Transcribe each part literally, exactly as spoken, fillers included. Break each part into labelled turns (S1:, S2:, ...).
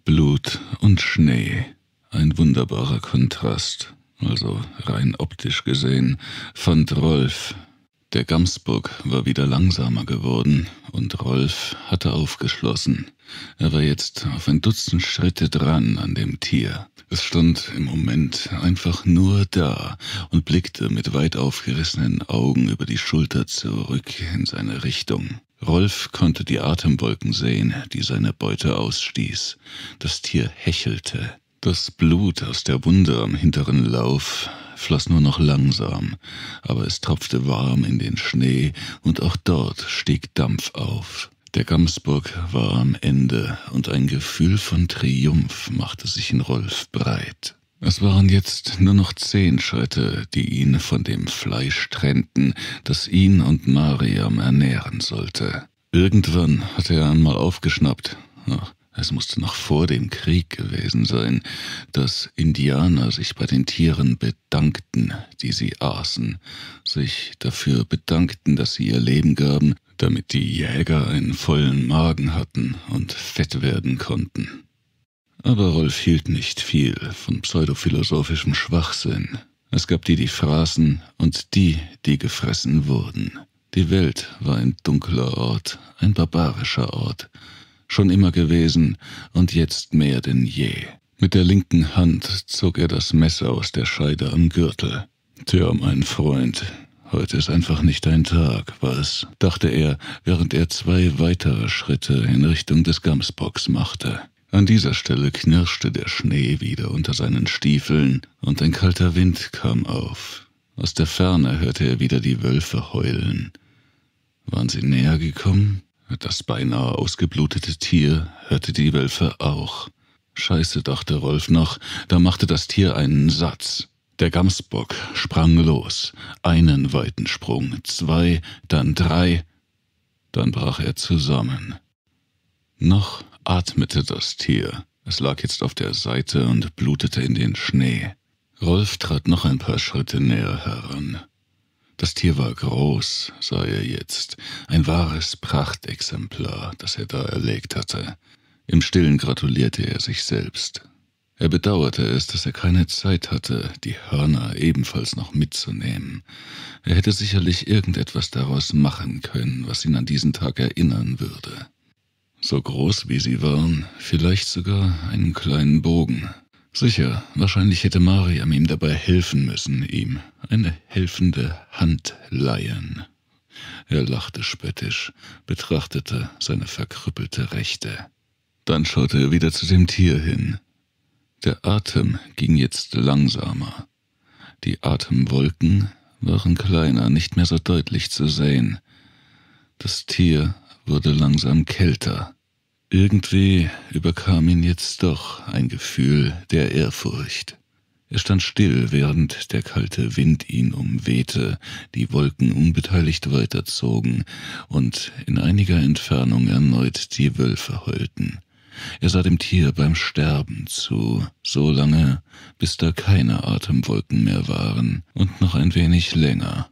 S1: Blut und Schnee. Ein wunderbarer Kontrast, also rein optisch gesehen, fand Rolf. Der Gamsbock war wieder langsamer geworden und Rolf hatte aufgeschlossen. Er war jetzt auf ein Dutzend Schritte dran an dem Tier. Es stand im Moment einfach nur da und blickte mit weit aufgerissenen Augen über die Schulter zurück in seine Richtung. Rolf konnte die Atemwolken sehen, die seine Beute ausstieß. Das Tier hechelte. Das Blut aus der Wunde am hinteren Lauf floss nur noch langsam, aber es tropfte warm in den Schnee und auch dort stieg Dampf auf. Der Gamsbock war am Ende und ein Gefühl von Triumph machte sich in Rolf breit. Es waren jetzt nur noch zehn Schritte, die ihn von dem Fleisch trennten, das ihn und Mariam ernähren sollte. Irgendwann hatte er einmal aufgeschnappt, ach, es musste noch vor dem Krieg gewesen sein, dass Indianer sich bei den Tieren bedankten, die sie aßen, sich dafür bedankten, dass sie ihr Leben gaben, damit die Jäger einen vollen Magen hatten und fett werden konnten. Aber Rolf hielt nicht viel von pseudophilosophischem Schwachsinn. Es gab die, die fraßen und die, die gefressen wurden. Die Welt war ein dunkler Ort, ein barbarischer Ort, schon immer gewesen und jetzt mehr denn je. Mit der linken Hand zog er das Messer aus der Scheide am Gürtel. »Tja, mein Freund, heute ist einfach nicht dein Tag, was?«, dachte er, während er zwei weitere Schritte in Richtung des Gamsbocks machte. An dieser Stelle knirschte der Schnee wieder unter seinen Stiefeln und ein kalter Wind kam auf. Aus der Ferne hörte er wieder die Wölfe heulen. Waren sie näher gekommen? Das beinahe ausgeblutete Tier hörte die Wölfe auch. Scheiße, dachte Rolf noch, da machte das Tier einen Satz. Der Gamsbock sprang los, einen weiten Sprung, zwei, dann drei, dann brach er zusammen. Noch atmete das Tier, es lag jetzt auf der Seite und blutete in den Schnee. Rolf trat noch ein paar Schritte näher heran. Das Tier war groß, sah er jetzt, ein wahres Prachtexemplar, das er da erlegt hatte. Im Stillen gratulierte er sich selbst. Er bedauerte es, dass er keine Zeit hatte, die Hörner ebenfalls noch mitzunehmen. Er hätte sicherlich irgendetwas daraus machen können, was ihn an diesen Tag erinnern würde. So groß wie sie waren, vielleicht sogar einen kleinen Bogen. Sicher, wahrscheinlich hätte Mariam ihm dabei helfen müssen, ihm eine helfende Hand leihen. Er lachte spöttisch, betrachtete seine verkrüppelte Rechte. Dann schaute er wieder zu dem Tier hin. Der Atem ging jetzt langsamer. Die Atemwolken waren kleiner, nicht mehr so deutlich zu sehen. Das Tier wurde langsam kälter. Irgendwie überkam ihn jetzt doch ein Gefühl der Ehrfurcht. Er stand still, während der kalte Wind ihn umwehte, die Wolken unbeteiligt weiterzogen und in einiger Entfernung erneut die Wölfe heulten. Er sah dem Tier beim Sterben zu, so lange, bis da keine Atemwolken mehr waren und noch ein wenig länger.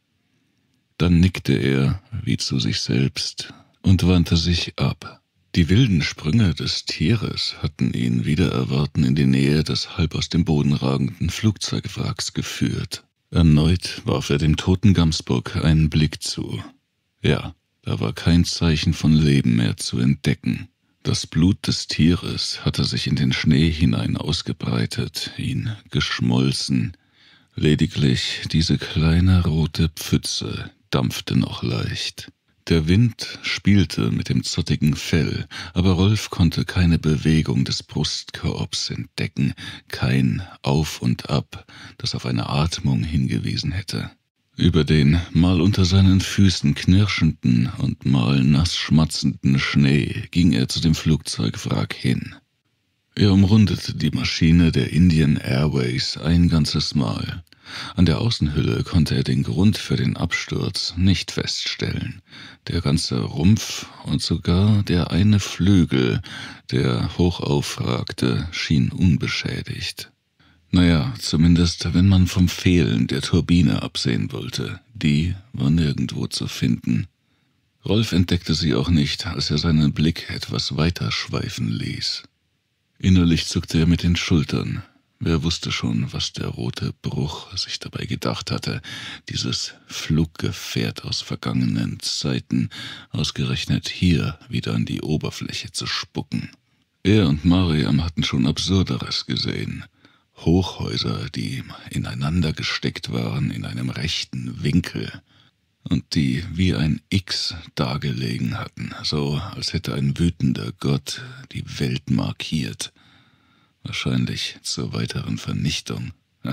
S1: Dann nickte er, wie zu sich selbst, und wandte sich ab. Die wilden Sprünge des Tieres hatten ihn wider Erwarten in die Nähe des halb aus dem Boden ragenden Flugzeugwracks geführt. Erneut warf er dem toten Gamsbock einen Blick zu. Ja, da war kein Zeichen von Leben mehr zu entdecken. Das Blut des Tieres hatte sich in den Schnee hinein ausgebreitet, ihn geschmolzen. Lediglich diese kleine rote Pfütze dampfte noch leicht. Der Wind spielte mit dem zottigen Fell, aber Rolf konnte keine Bewegung des Brustkorbs entdecken, kein Auf und Ab, das auf eine Atmung hingewiesen hätte. Über den mal unter seinen Füßen knirschenden und mal nass schmatzenden Schnee ging er zu dem Flugzeugwrack hin. Er umrundete die Maschine der Indian Airways ein ganzes Mal. An der Außenhülle konnte er den Grund für den Absturz nicht feststellen. Der ganze Rumpf und sogar der eine Flügel, der hoch aufragte, schien unbeschädigt. Naja, zumindest wenn man vom Fehlen der Turbine absehen wollte. Die war nirgendwo zu finden. Rolf entdeckte sie auch nicht, als er seinen Blick etwas weiter schweifen ließ. Innerlich zuckte er mit den Schultern. Wer wusste schon, was der rote Bruch sich dabei gedacht hatte, dieses Fluggefährt aus vergangenen Zeiten ausgerechnet hier wieder an die Oberfläche zu spucken. Er und Mariam hatten schon Absurderes gesehen. Hochhäuser, die ineinander gesteckt waren in einem rechten Winkel und die wie ein X dagelegen hatten, so als hätte ein wütender Gott die Welt markiert. Wahrscheinlich zur weiteren Vernichtung.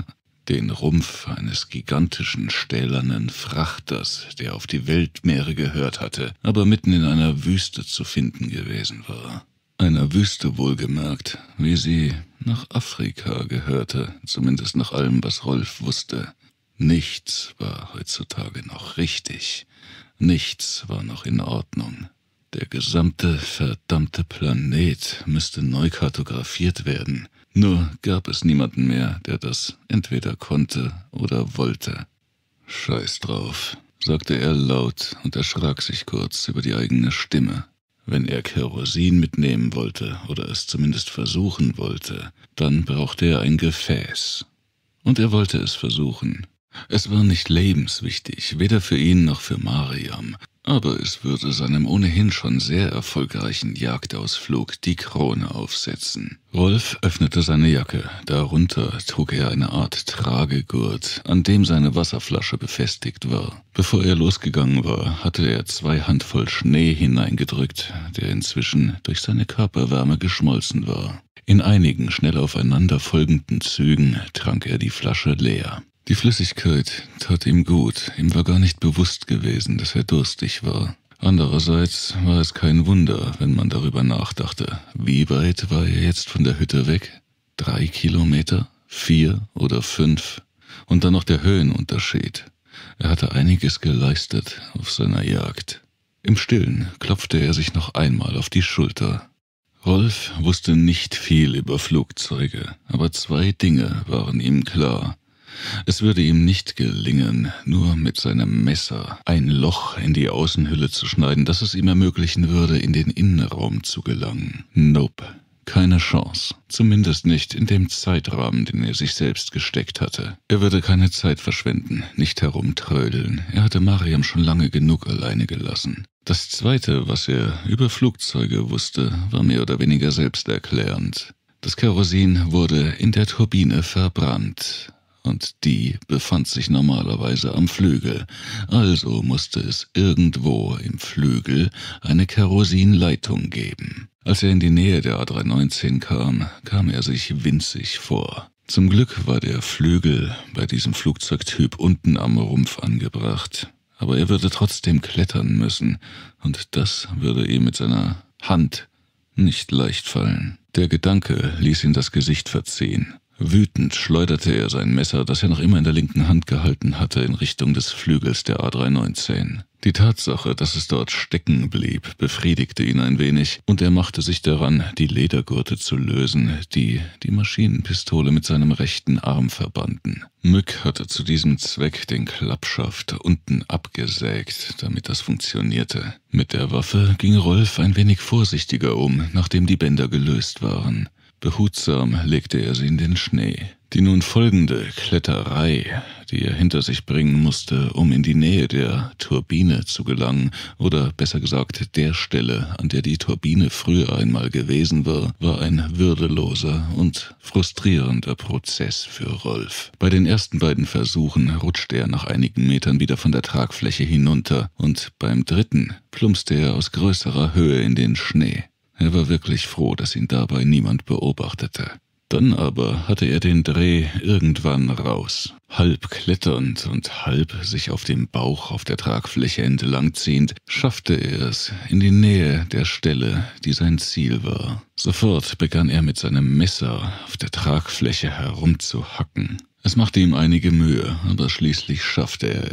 S1: Den Rumpf eines gigantischen stählernen Frachters, der auf die Weltmeere gehört hatte, aber mitten in einer Wüste zu finden gewesen war. Einer Wüste wohlgemerkt, wie sie nach Afrika gehörte, zumindest nach allem, was Rolf wusste. Nichts war heutzutage noch richtig, nichts war noch in Ordnung. Der gesamte verdammte Planet müsste neu kartografiert werden, nur gab es niemanden mehr, der das entweder konnte oder wollte. »Scheiß drauf«, sagte er laut und erschrak sich kurz über die eigene Stimme. Wenn er Kerosin mitnehmen wollte oder es zumindest versuchen wollte, dann brauchte er ein Gefäß. Und er wollte es versuchen. Es war nicht lebenswichtig, weder für ihn noch für Mariam, aber es würde seinem ohnehin schon sehr erfolgreichen Jagdausflug die Krone aufsetzen. Rolf öffnete seine Jacke, darunter trug er eine Art Tragegurt, an dem seine Wasserflasche befestigt war. Bevor er losgegangen war, hatte er zwei Handvoll Schnee hineingedrückt, der inzwischen durch seine Körperwärme geschmolzen war. In einigen schnell aufeinander folgenden Zügen trank er die Flasche leer. Die Flüssigkeit tat ihm gut, ihm war gar nicht bewusst gewesen, dass er durstig war. Andererseits war es kein Wunder, wenn man darüber nachdachte. Wie weit war er jetzt von der Hütte weg? Drei Kilometer? Vier oder fünf? Und dann noch der Höhenunterschied. Er hatte einiges geleistet auf seiner Jagd. Im Stillen klopfte er sich noch einmal auf die Schulter. Rolf wusste nicht viel über Flugzeuge, aber zwei Dinge waren ihm klar. Es würde ihm nicht gelingen, nur mit seinem Messer ein Loch in die Außenhülle zu schneiden, das es ihm ermöglichen würde, in den Innenraum zu gelangen. Nope, keine Chance. Zumindest nicht in dem Zeitrahmen, den er sich selbst gesteckt hatte. Er würde keine Zeit verschwenden, nicht herumtrödeln. Er hatte Mariam schon lange genug alleine gelassen. Das Zweite, was er über Flugzeuge wusste, war mehr oder weniger selbsterklärend. Das Kerosin wurde in der Turbine verbrannt. Und die befand sich normalerweise am Flügel, also musste es irgendwo im Flügel eine Kerosinleitung geben. Als er in die Nähe der A drei neunzehn kam, kam er sich winzig vor. Zum Glück war der Flügel bei diesem Flugzeugtyp unten am Rumpf angebracht, aber er würde trotzdem klettern müssen, und das würde ihm mit seiner Hand nicht leicht fallen. Der Gedanke ließ ihn das Gesicht verziehen. Wütend schleuderte er sein Messer, das er noch immer in der linken Hand gehalten hatte, in Richtung des Flügels der A drei neunzehn. Die Tatsache, dass es dort stecken blieb, befriedigte ihn ein wenig, und er machte sich daran, die Ledergurte zu lösen, die die Maschinenpistole mit seinem rechten Arm verbanden. Mück hatte zu diesem Zweck den Klappschaft unten abgesägt, damit das funktionierte. Mit der Waffe ging Rolf ein wenig vorsichtiger um, nachdem die Bänder gelöst waren. Behutsam legte er sie in den Schnee. Die nun folgende Kletterei, die er hinter sich bringen musste, um in die Nähe der Turbine zu gelangen, oder besser gesagt der Stelle, an der die Turbine früher einmal gewesen war, war ein würdeloser und frustrierender Prozess für Rolf. Bei den ersten beiden Versuchen rutschte er nach einigen Metern wieder von der Tragfläche hinunter, und beim dritten plumpste er aus größerer Höhe in den Schnee. Er war wirklich froh, dass ihn dabei niemand beobachtete. Dann aber hatte er den Dreh irgendwann raus. Halb kletternd und halb sich auf dem Bauch auf der Tragfläche entlangziehend, schaffte er es in die Nähe der Stelle, die sein Ziel war. Sofort begann er mit seinem Messer auf der Tragfläche herumzuhacken. Es machte ihm einige Mühe, aber schließlich schaffte er es.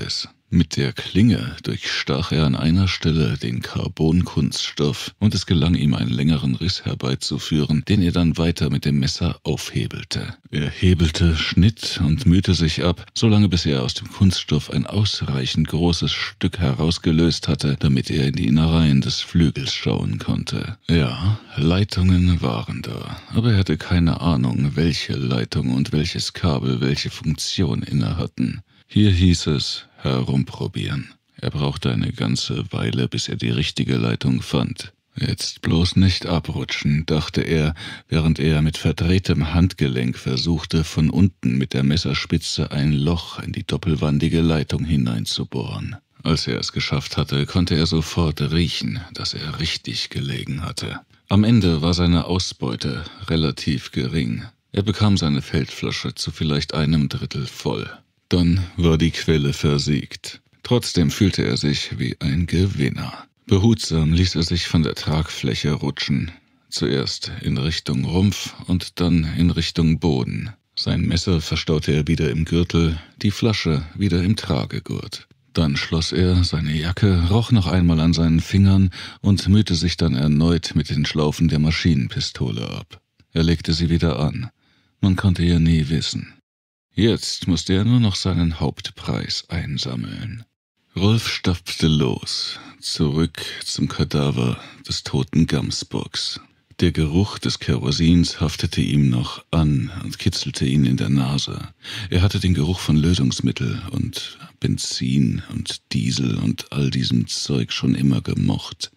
S1: Mit der Klinge durchstach er an einer Stelle den Carbonkunststoff und es gelang ihm, einen längeren Riss herbeizuführen, den er dann weiter mit dem Messer aufhebelte. Er hebelte, schnitt und mühte sich ab, solange bis er aus dem Kunststoff ein ausreichend großes Stück herausgelöst hatte, damit er in die Innereien des Flügels schauen konnte. Ja, Leitungen waren da, aber er hatte keine Ahnung, welche Leitung und welches Kabel welche Funktion inne hatten. Hier hieß es, herumprobieren. Er brauchte eine ganze Weile, bis er die richtige Leitung fand. Jetzt bloß nicht abrutschen, dachte er, während er mit verdrehtem Handgelenk versuchte, von unten mit der Messerspitze ein Loch in die doppelwandige Leitung hineinzubohren. Als er es geschafft hatte, konnte er sofort riechen, dass er richtig gelegen hatte. Am Ende war seine Ausbeute relativ gering. Er bekam seine Feldflasche zu vielleicht einem Drittel voll. Dann war die Quelle versiegt. Trotzdem fühlte er sich wie ein Gewinner. Behutsam ließ er sich von der Tragfläche rutschen. Zuerst in Richtung Rumpf und dann in Richtung Boden. Sein Messer verstaute er wieder im Gürtel, die Flasche wieder im Tragegurt. Dann schloss er seine Jacke, roch noch einmal an seinen Fingern und mühte sich dann erneut mit den Schlaufen der Maschinenpistole ab. Er legte sie wieder an. Man konnte ja nie wissen. Jetzt musste er nur noch seinen Hauptpreis einsammeln. Rolf stapfte los, zurück zum Kadaver des toten Gamsbocks. Der Geruch des Kerosins haftete ihm noch an und kitzelte ihn in der Nase. Er hatte den Geruch von Lösungsmittel und Benzin und Diesel und all diesem Zeug schon immer gemocht.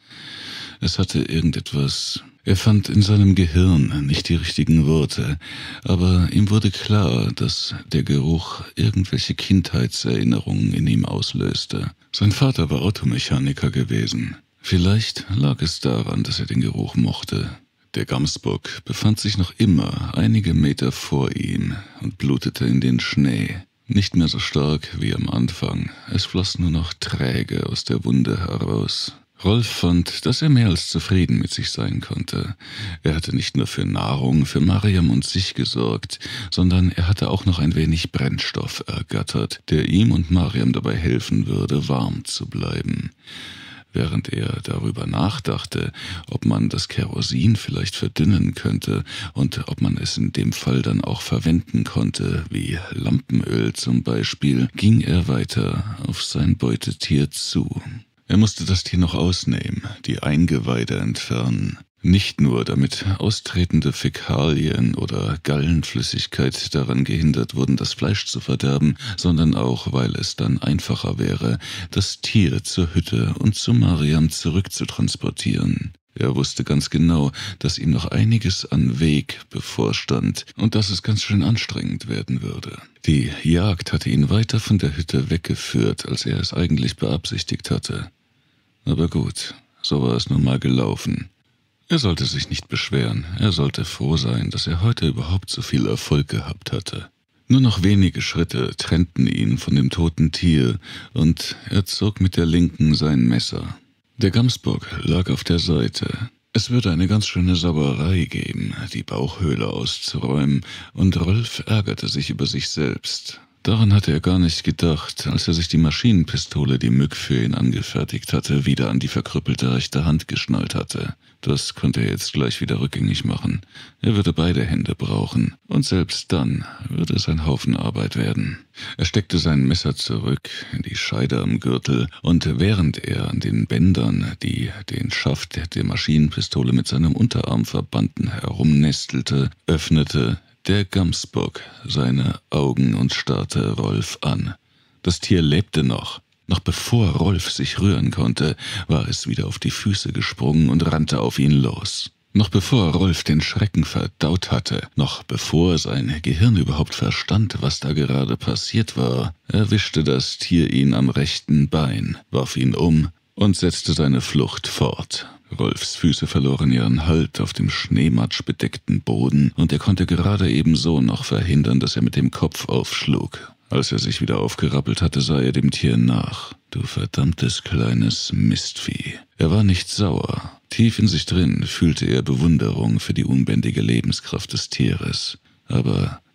S1: Es hatte irgendetwas... Er fand in seinem Gehirn nicht die richtigen Worte, aber ihm wurde klar, dass der Geruch irgendwelche Kindheitserinnerungen in ihm auslöste. Sein Vater war Automechaniker gewesen. Vielleicht lag es daran, dass er den Geruch mochte. Der Gamsbock befand sich noch immer einige Meter vor ihm und blutete in den Schnee. Nicht mehr so stark wie am Anfang, es floss nur noch träge aus der Wunde heraus. Rolf fand, dass er mehr als zufrieden mit sich sein konnte. Er hatte nicht nur für Nahrung, für Mariam und sich gesorgt, sondern er hatte auch noch ein wenig Brennstoff ergattert, der ihm und Mariam dabei helfen würde, warm zu bleiben. Während er darüber nachdachte, ob man das Kerosin vielleicht verdünnen könnte und ob man es in dem Fall dann auch verwenden konnte, wie Lampenöl zum Beispiel, ging er weiter auf sein Beutetier zu. Er musste das Tier noch ausnehmen, die Eingeweide entfernen. Nicht nur, damit austretende Fäkalien oder Gallenflüssigkeit daran gehindert wurden, das Fleisch zu verderben, sondern auch, weil es dann einfacher wäre, das Tier zur Hütte und zu Mariam zurückzutransportieren. Er wusste ganz genau, dass ihm noch einiges an Weg bevorstand und dass es ganz schön anstrengend werden würde. Die Jagd hatte ihn weiter von der Hütte weggeführt, als er es eigentlich beabsichtigt hatte. Aber gut, so war es nun mal gelaufen. Er sollte sich nicht beschweren, er sollte froh sein, dass er heute überhaupt so viel Erfolg gehabt hatte. Nur noch wenige Schritte trennten ihn von dem toten Tier und er zog mit der linken sein Messer. Der Gamsbock lag auf der Seite. Es würde eine ganz schöne Sauerei geben, die Bauchhöhle auszuräumen, und Rolf ärgerte sich über sich selbst. Daran hatte er gar nicht gedacht, als er sich die Maschinenpistole, die Mück für ihn angefertigt hatte, wieder an die verkrüppelte rechte Hand geschnallt hatte. Das konnte er jetzt gleich wieder rückgängig machen. Er würde beide Hände brauchen, und selbst dann würde es ein Haufen Arbeit werden. Er steckte sein Messer zurück in die Scheide am Gürtel, und während er an den Bändern, die den Schaft der Maschinenpistole mit seinem Unterarm verbanden, herumnestelte, öffnete der Gamsbock seine Augen und starrte Rolf an. Das Tier lebte noch. Noch bevor Rolf sich rühren konnte, war es wieder auf die Füße gesprungen und rannte auf ihn los. Noch bevor Rolf den Schrecken verdaut hatte, noch bevor sein Gehirn überhaupt verstand, was da gerade passiert war, erwischte das Tier ihn am rechten Bein, warf ihn um und setzte seine Flucht fort. Rolfs Füße verloren ihren Halt auf dem schneematschbedeckten Boden und er konnte gerade ebenso noch verhindern, dass er mit dem Kopf aufschlug. Als er sich wieder aufgerappelt hatte, sah er dem Tier nach. Du verdammtes kleines Mistvieh. Er war nicht sauer. Tief in sich drin fühlte er Bewunderung für die unbändige Lebenskraft des Tieres. Aber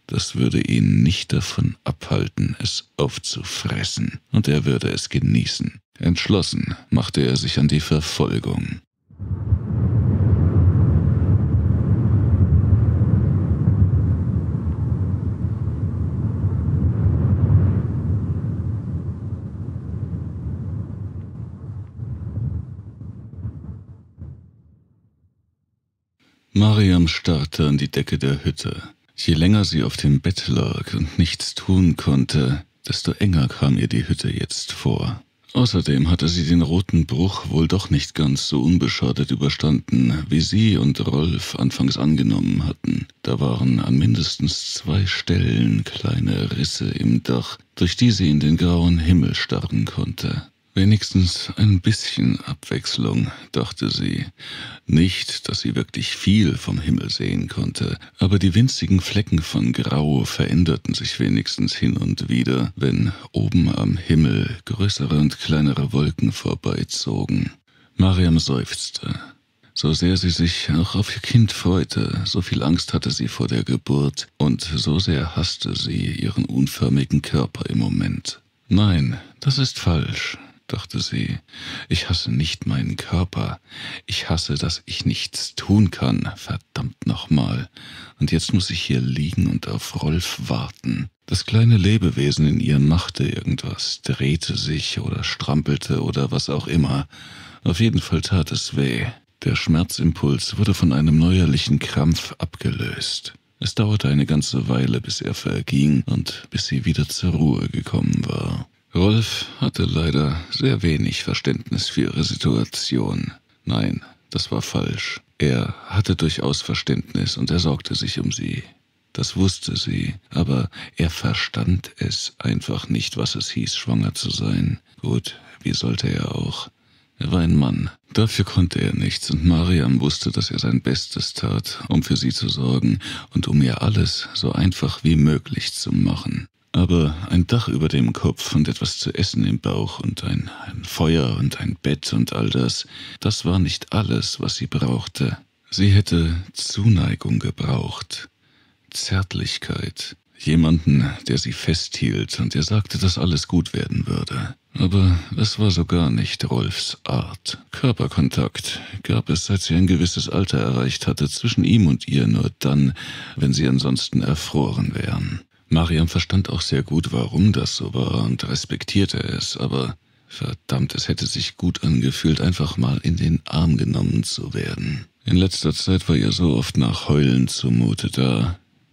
S1: das würde ihn nicht davon abhalten, es aufzufressen, und er würde es genießen. Entschlossen machte er sich an die Verfolgung. Mariam starrte an die Decke der Hütte. Je länger sie auf dem Bett lag und nichts tun konnte, desto enger kam ihr die Hütte jetzt vor. Außerdem hatte sie den roten Bruch wohl doch nicht ganz so unbeschadet überstanden, wie sie und Rolf anfangs angenommen hatten. Da waren an mindestens zwei Stellen kleine Risse im Dach, durch die sie in den grauen Himmel starren konnte. Wenigstens ein bisschen Abwechslung, dachte sie. Nicht, dass sie wirklich viel vom Himmel sehen konnte, aber die winzigen Flecken von Grau veränderten sich wenigstens hin und wieder, wenn oben am Himmel größere und kleinere Wolken vorbeizogen. Mariam seufzte. So sehr sie sich auch auf ihr Kind freute, so viel Angst hatte sie vor der Geburt und so sehr hasste sie ihren unförmigen Körper im Moment. Nein, das ist falsch, dachte sie. Ich hasse nicht meinen Körper. Ich hasse, dass ich nichts tun kann. Verdammt nochmal. Und jetzt muss ich hier liegen und auf Rolf warten. Das kleine Lebewesen in ihr machte irgendwas, drehte sich oder strampelte oder was auch immer. Auf jeden Fall tat es weh. Der Schmerzimpuls wurde von einem neuerlichen Krampf abgelöst. Es dauerte eine ganze Weile, bis er verging und bis sie wieder zur Ruhe gekommen war. Rolf hatte leider sehr wenig Verständnis für ihre Situation. Nein, das war falsch. Er hatte durchaus Verständnis und er sorgte sich um sie. Das wusste sie, aber er verstand es einfach nicht, was es hieß, schwanger zu sein. Gut, wie sollte er auch? Er war ein Mann. Dafür konnte er nichts und Mariam wusste, dass er sein Bestes tat, um für sie zu sorgen und um ihr alles so einfach wie möglich zu machen. Aber ein Dach über dem Kopf und etwas zu essen im Bauch und ein, ein Feuer und ein Bett und all das, das war nicht alles, was sie brauchte. Sie hätte Zuneigung gebraucht, Zärtlichkeit, jemanden, der sie festhielt und der sagte, dass alles gut werden würde. Aber das war so gar nicht Rolfs Art. Körperkontakt gab es, seit sie ein gewisses Alter erreicht hatte, zwischen ihm und ihr nur dann, wenn sie ansonsten erfroren wären. Mariam verstand auch sehr gut, warum das so war und respektierte es, aber verdammt, es hätte sich gut angefühlt, einfach mal in den Arm genommen zu werden. In letzter Zeit war ihr so oft nach Heulen zumute da.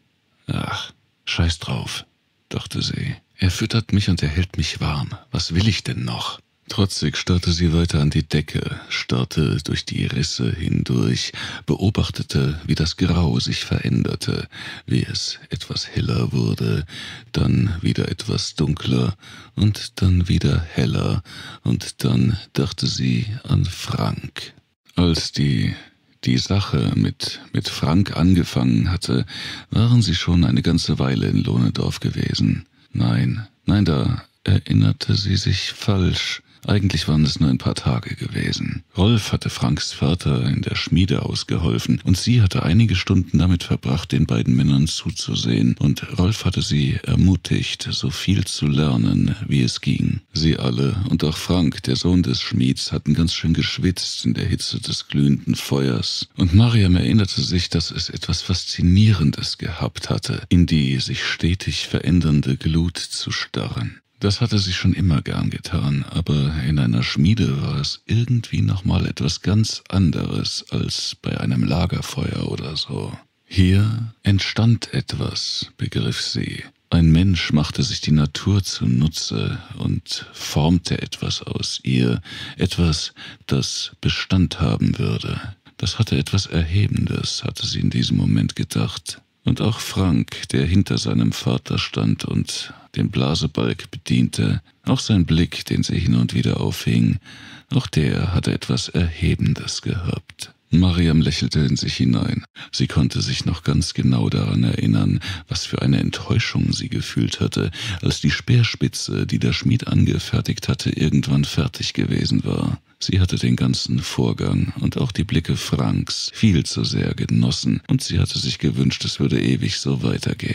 S1: Ach, scheiß drauf, dachte sie. Er füttert mich und er hält mich warm. Was will ich denn noch? Trotzig starrte sie weiter an die Decke, starrte durch die Risse hindurch, beobachtete, wie das Grau sich veränderte, wie es etwas heller wurde, dann wieder etwas dunkler und dann wieder heller, und dann dachte sie an Frank. Als die, die Sache mit, mit Frank angefangen hatte, waren sie schon eine ganze Weile in Lohnedorf gewesen. Nein, nein, da erinnerte sie sich falsch. Eigentlich waren es nur ein paar Tage gewesen. Rolf hatte Franks Vater in der Schmiede ausgeholfen und sie hatte einige Stunden damit verbracht, den beiden Männern zuzusehen, und Rolf hatte sie ermutigt, so viel zu lernen, wie es ging. Sie alle und auch Frank, der Sohn des Schmieds, hatten ganz schön geschwitzt in der Hitze des glühenden Feuers, und Mariam erinnerte sich, dass es etwas Faszinierendes gehabt hatte, in die sich stetig verändernde Glut zu starren. Das hatte sie schon immer gern getan, aber in einer Schmiede war es irgendwie nochmal etwas ganz anderes als bei einem Lagerfeuer oder so. Hier entstand etwas, begriff sie. Ein Mensch machte sich die Natur zunutze und formte etwas aus ihr, etwas, das Bestand haben würde. Das hatte etwas Erhebendes, hatte sie in diesem Moment gedacht. Und auch Frank, der hinter seinem Vater stand und den Blasebalg bediente, auch sein Blick, den sie hin und wieder aufhing, auch der hatte etwas Erhebendes gehabt. Mariam lächelte in sich hinein. Sie konnte sich noch ganz genau daran erinnern, was für eine Enttäuschung sie gefühlt hatte, als die Speerspitze, die der Schmied angefertigt hatte, irgendwann fertig gewesen war. Sie hatte den ganzen Vorgang und auch die Blicke Franks viel zu sehr genossen, und sie hatte sich gewünscht, es würde ewig so weitergehen.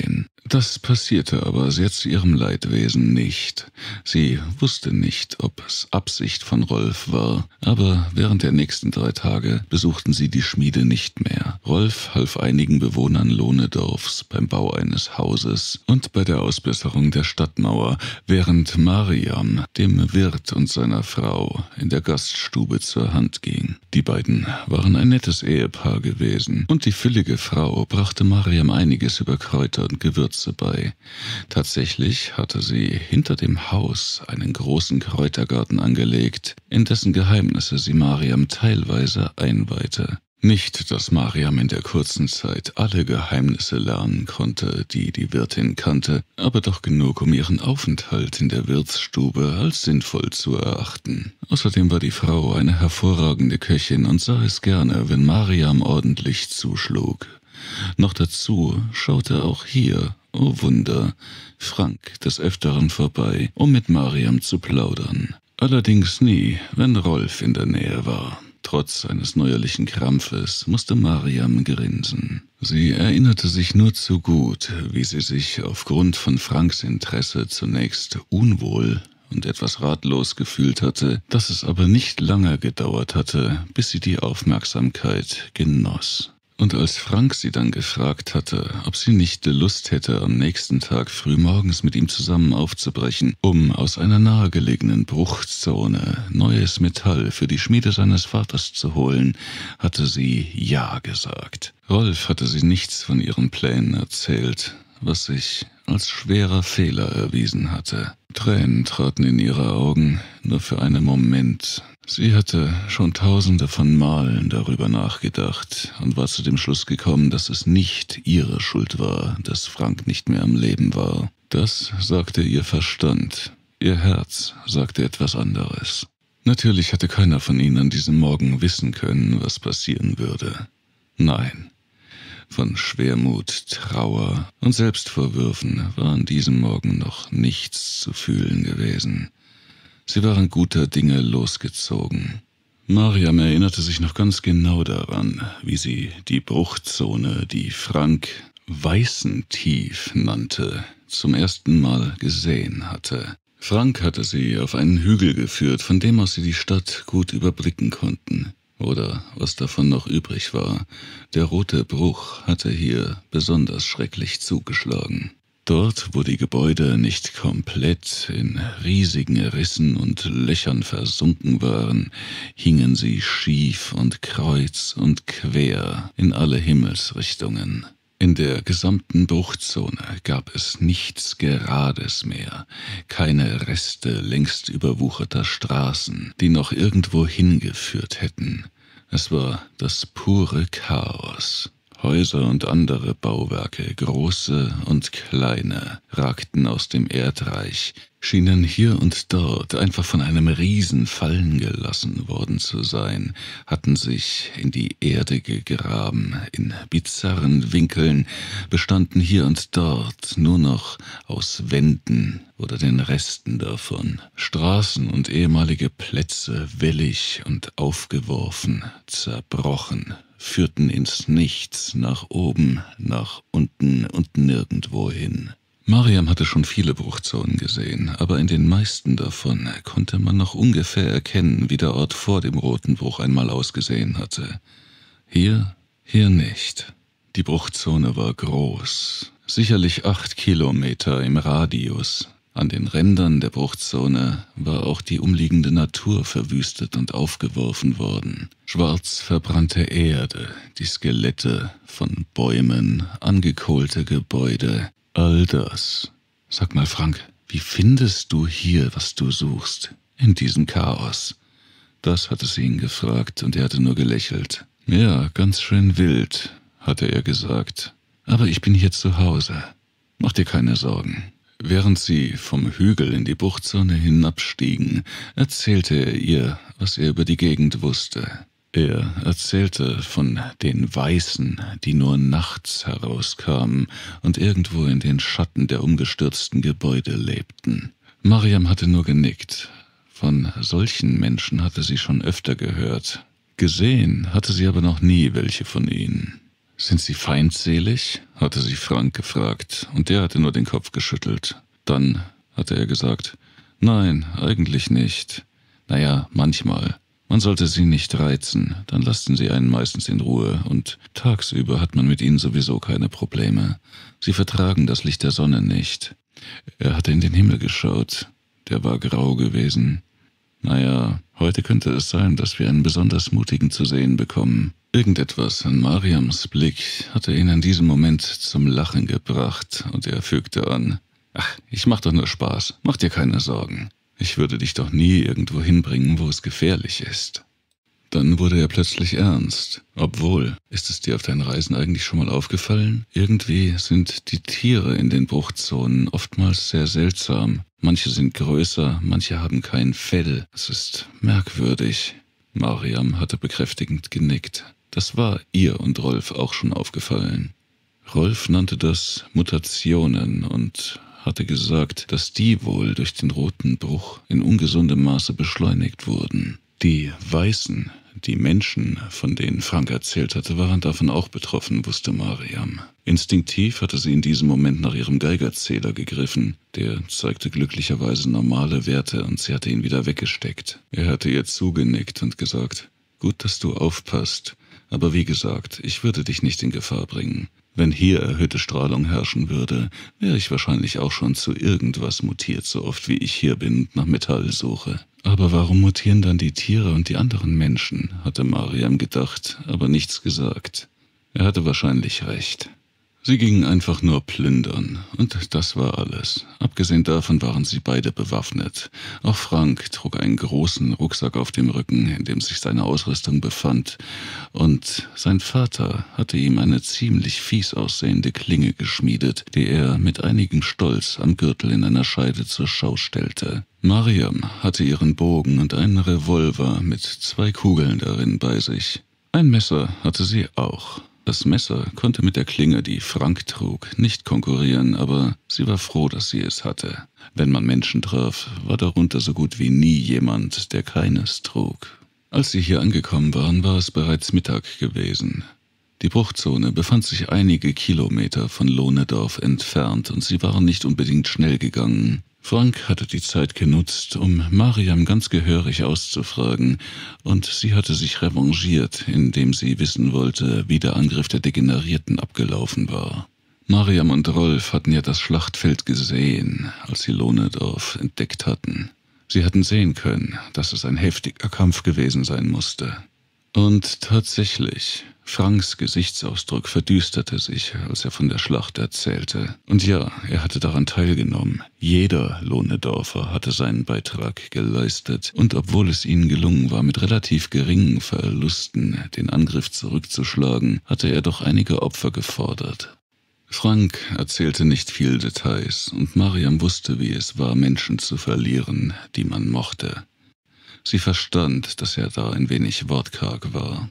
S1: Das passierte aber sehr zu ihrem Leidwesen nicht. Sie wusste nicht, ob es Absicht von Rolf war, aber während der nächsten drei Tage besuchten sie die Schmiede nicht mehr. Rolf half einigen Bewohnern Lohnedorfs beim Bau eines Hauses und bei der Ausbesserung der Stadtmauer, während Mariam dem Wirt und seiner Frau in der Gaststube zur Hand ging. Die beiden waren ein nettes Ehepaar gewesen, und die füllige Frau brachte Mariam einiges über Kräuter und Gewürze bei. Tatsächlich hatte sie hinter dem Haus einen großen Kräutergarten angelegt, in dessen Geheimnisse sie Mariam teilweise einweihte. Nicht, dass Mariam in der kurzen Zeit alle Geheimnisse lernen konnte, die die Wirtin kannte, aber doch genug, um ihren Aufenthalt in der Wirtsstube als sinnvoll zu erachten. Außerdem war die Frau eine hervorragende Köchin und sah es gerne, wenn Mariam ordentlich zuschlug. Noch dazu schaute auch hier, oh Wunder, Frank des Öfteren vorbei, um mit Mariam zu plaudern. Allerdings nie, wenn Rolf in der Nähe war. Trotz eines neuerlichen Krampfes musste Mariam grinsen. Sie erinnerte sich nur zu gut, wie sie sich aufgrund von Franks Interesse zunächst unwohl und etwas ratlos gefühlt hatte, dass es aber nicht lange gedauert hatte, bis sie die Aufmerksamkeit genoss. Und als Frank sie dann gefragt hatte, ob sie nicht Lust hätte, am nächsten Tag frühmorgens mit ihm zusammen aufzubrechen, um aus einer nahegelegenen Bruchzone neues Metall für die Schmiede seines Vaters zu holen, hatte sie Ja gesagt. Rolf hatte sie nichts von ihren Plänen erzählt, was sich als schwerer Fehler erwiesen hatte. Tränen traten in ihre Augen, nur für einen Moment. Sie hatte schon tausende von Malen darüber nachgedacht und war zu dem Schluss gekommen, dass es nicht ihre Schuld war, dass Frank nicht mehr am Leben war. Das sagte ihr Verstand. Ihr Herz sagte etwas anderes. Natürlich hatte keiner von ihnen an diesem Morgen wissen können, was passieren würde. Nein. Von Schwermut, Trauer und Selbstvorwürfen war an diesem Morgen noch nichts zu fühlen gewesen. Sie waren guter Dinge losgezogen. Mariam erinnerte sich noch ganz genau daran, wie sie die Bruchzone, die Frank Weißentief nannte, zum ersten Mal gesehen hatte. Frank hatte sie auf einen Hügel geführt, von dem aus sie die Stadt gut überblicken konnten. Oder was davon noch übrig war. Der rote Bruch hatte hier besonders schrecklich zugeschlagen. Dort, wo die Gebäude nicht komplett in riesigen Rissen und Löchern versunken waren, hingen sie schief und kreuz und quer in alle Himmelsrichtungen. In der gesamten Bruchzone gab es nichts Gerades mehr, keine Reste längst überwucherter Straßen, die noch irgendwo hingeführt hätten. Es war das pure Chaos. Häuser und andere Bauwerke, große und kleine, ragten aus dem Erdreich, schienen hier und dort einfach von einem Riesen fallen gelassen worden zu sein, hatten sich in die Erde gegraben, in bizarren Winkeln, bestanden hier und dort nur noch aus Wänden oder den Resten davon. Straßen und ehemalige Plätze wellig und aufgeworfen, zerbrochen, führten ins Nichts, nach oben, nach unten und nirgendwo hin. Mariam hatte schon viele Bruchzonen gesehen, aber in den meisten davon konnte man noch ungefähr erkennen, wie der Ort vor dem Roten Bruch einmal ausgesehen hatte. Hier, hier nicht. Die Bruchzone war groß, sicherlich acht Kilometer im Radius. An den Rändern der Bruchzone war auch die umliegende Natur verwüstet und aufgeworfen worden. Schwarz verbrannte Erde, die Skelette von Bäumen, angekohlte Gebäude, all das. Sag mal, Frank, wie findest du hier, was du suchst, in diesem Chaos? Das hatte sie ihn gefragt, und er hatte nur gelächelt. Ja, ganz schön wild, hatte er gesagt. Aber ich bin hier zu Hause. Mach dir keine Sorgen. Während sie vom Hügel in die Bruchzone hinabstiegen, erzählte er ihr, was er über die Gegend wusste. Er erzählte von den Weißen, die nur nachts herauskamen und irgendwo in den Schatten der umgestürzten Gebäude lebten. Mariam hatte nur genickt. Von solchen Menschen hatte sie schon öfter gehört. Gesehen hatte sie aber noch nie welche von ihnen. »Sind Sie feindselig?« hatte sie Frank gefragt, und der hatte nur den Kopf geschüttelt. Dann hatte er gesagt, »Nein, eigentlich nicht. Naja, manchmal. Man sollte sie nicht reizen, dann lassen sie einen meistens in Ruhe, und tagsüber hat man mit ihnen sowieso keine Probleme. Sie vertragen das Licht der Sonne nicht.« Er hatte in den Himmel geschaut. Der war grau gewesen. »Naja, heute könnte es sein, dass wir einen besonders mutigen zu sehen bekommen.« Irgendetwas an Mariams Blick hatte ihn in diesem Moment zum Lachen gebracht, und er fügte an, »Ach, ich mach doch nur Spaß, mach dir keine Sorgen. Ich würde dich doch nie irgendwo hinbringen, wo es gefährlich ist.« Dann wurde er plötzlich ernst. »Obwohl, ist es dir auf deinen Reisen eigentlich schon mal aufgefallen? Irgendwie sind die Tiere in den Bruchzonen oftmals sehr seltsam. Manche sind größer, manche haben kein Fell. Es ist merkwürdig.« Mariam hatte bekräftigend genickt. Das war ihr und Rolf auch schon aufgefallen. Rolf nannte das Mutationen und hatte gesagt, dass die wohl durch den roten Bruch in ungesundem Maße beschleunigt wurden. Die Weißen, die Menschen, von denen Frank erzählt hatte, waren davon auch betroffen, wusste Mariam. Instinktiv hatte sie in diesem Moment nach ihrem Geigerzähler gegriffen. Der zeigte glücklicherweise normale Werte, und sie hatte ihn wieder weggesteckt. Er hatte ihr zugenickt und gesagt, »Gut, dass du aufpasst. Aber wie gesagt, ich würde dich nicht in Gefahr bringen. Wenn hier erhöhte Strahlung herrschen würde, wäre ich wahrscheinlich auch schon zu irgendwas mutiert, so oft wie ich hier bin und nach Metall suche.« »Aber warum mutieren dann die Tiere und die anderen Menschen?« hatte Mariam gedacht, aber nichts gesagt. Er hatte wahrscheinlich recht. Sie gingen einfach nur plündern, und das war alles. Abgesehen davon waren sie beide bewaffnet. Auch Frank trug einen großen Rucksack auf dem Rücken, in dem sich seine Ausrüstung befand, und sein Vater hatte ihm eine ziemlich fies aussehende Klinge geschmiedet, die er mit einigem Stolz am Gürtel in einer Scheide zur Schau stellte. Mariam hatte ihren Bogen und einen Revolver mit zwei Kugeln darin bei sich. Ein Messer hatte sie auch. Das Messer konnte mit der Klinge, die Frank trug, nicht konkurrieren, aber sie war froh, dass sie es hatte. Wenn man Menschen traf, war darunter so gut wie nie jemand, der keines trug. Als sie hier angekommen waren, war es bereits Mittag gewesen. Die Bruchzone befand sich einige Kilometer von Lohnedorf entfernt, und sie waren nicht unbedingt schnell gegangen. Frank hatte die Zeit genutzt, um Mariam ganz gehörig auszufragen, und sie hatte sich revanchiert, indem sie wissen wollte, wie der Angriff der Degenerierten abgelaufen war. Mariam und Rolf hatten ja das Schlachtfeld gesehen, als sie Lohnedorf entdeckt hatten. Sie hatten sehen können, dass es ein heftiger Kampf gewesen sein musste. Und tatsächlich, Franks Gesichtsausdruck verdüsterte sich, als er von der Schlacht erzählte. Und ja, er hatte daran teilgenommen. Jeder Lohnedorfer hatte seinen Beitrag geleistet, und obwohl es ihnen gelungen war, mit relativ geringen Verlusten den Angriff zurückzuschlagen, hatte er doch einige Opfer gefordert. Frank erzählte nicht viel Details, und Mariam wusste, wie es war, Menschen zu verlieren, die man mochte. Sie verstand, dass er da ein wenig wortkarg war.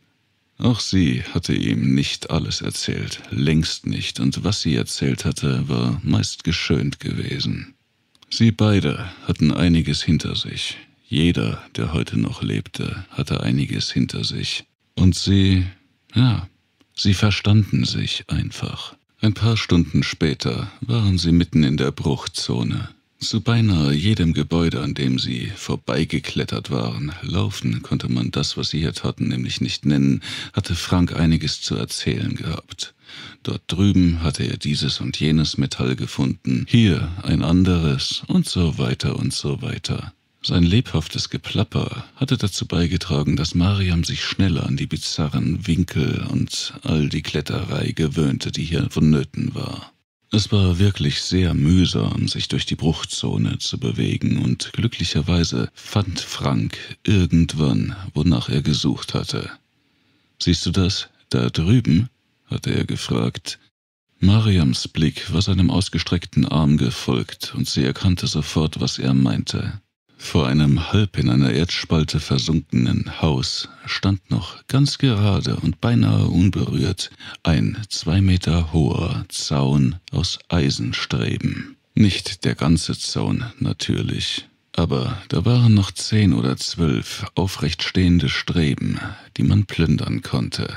S1: Auch sie hatte ihm nicht alles erzählt, längst nicht, und was sie erzählt hatte, war meist geschönt gewesen. Sie beide hatten einiges hinter sich. Jeder, der heute noch lebte, hatte einiges hinter sich. Und sie, ja, sie verstanden sich einfach. Ein paar Stunden später waren sie mitten in der Bruchzone. Zu beinahe jedem Gebäude, an dem sie vorbeigeklettert waren, laufen konnte man das, was sie hier taten, nämlich nicht nennen, hatte Frank einiges zu erzählen gehabt. Dort drüben hatte er dieses und jenes Metall gefunden, hier ein anderes und so weiter und so weiter. Sein lebhaftes Geplapper hatte dazu beigetragen, dass Mariam sich schneller an die bizarren Winkel und all die Kletterei gewöhnte, die hier vonnöten war. Es war wirklich sehr mühsam, sich durch die Bruchzone zu bewegen, und glücklicherweise fand Frank irgendwann, wonach er gesucht hatte. »Siehst du das, da drüben?« hatte er gefragt. Mariams Blick war seinem ausgestreckten Arm gefolgt, und sie erkannte sofort, was er meinte. Vor einem halb in einer Erdspalte versunkenen Haus stand noch ganz gerade und beinahe unberührt ein zwei Meter hoher Zaun aus Eisenstreben. Nicht der ganze Zaun natürlich, aber da waren noch zehn oder zwölf aufrecht stehende Streben, die man plündern konnte.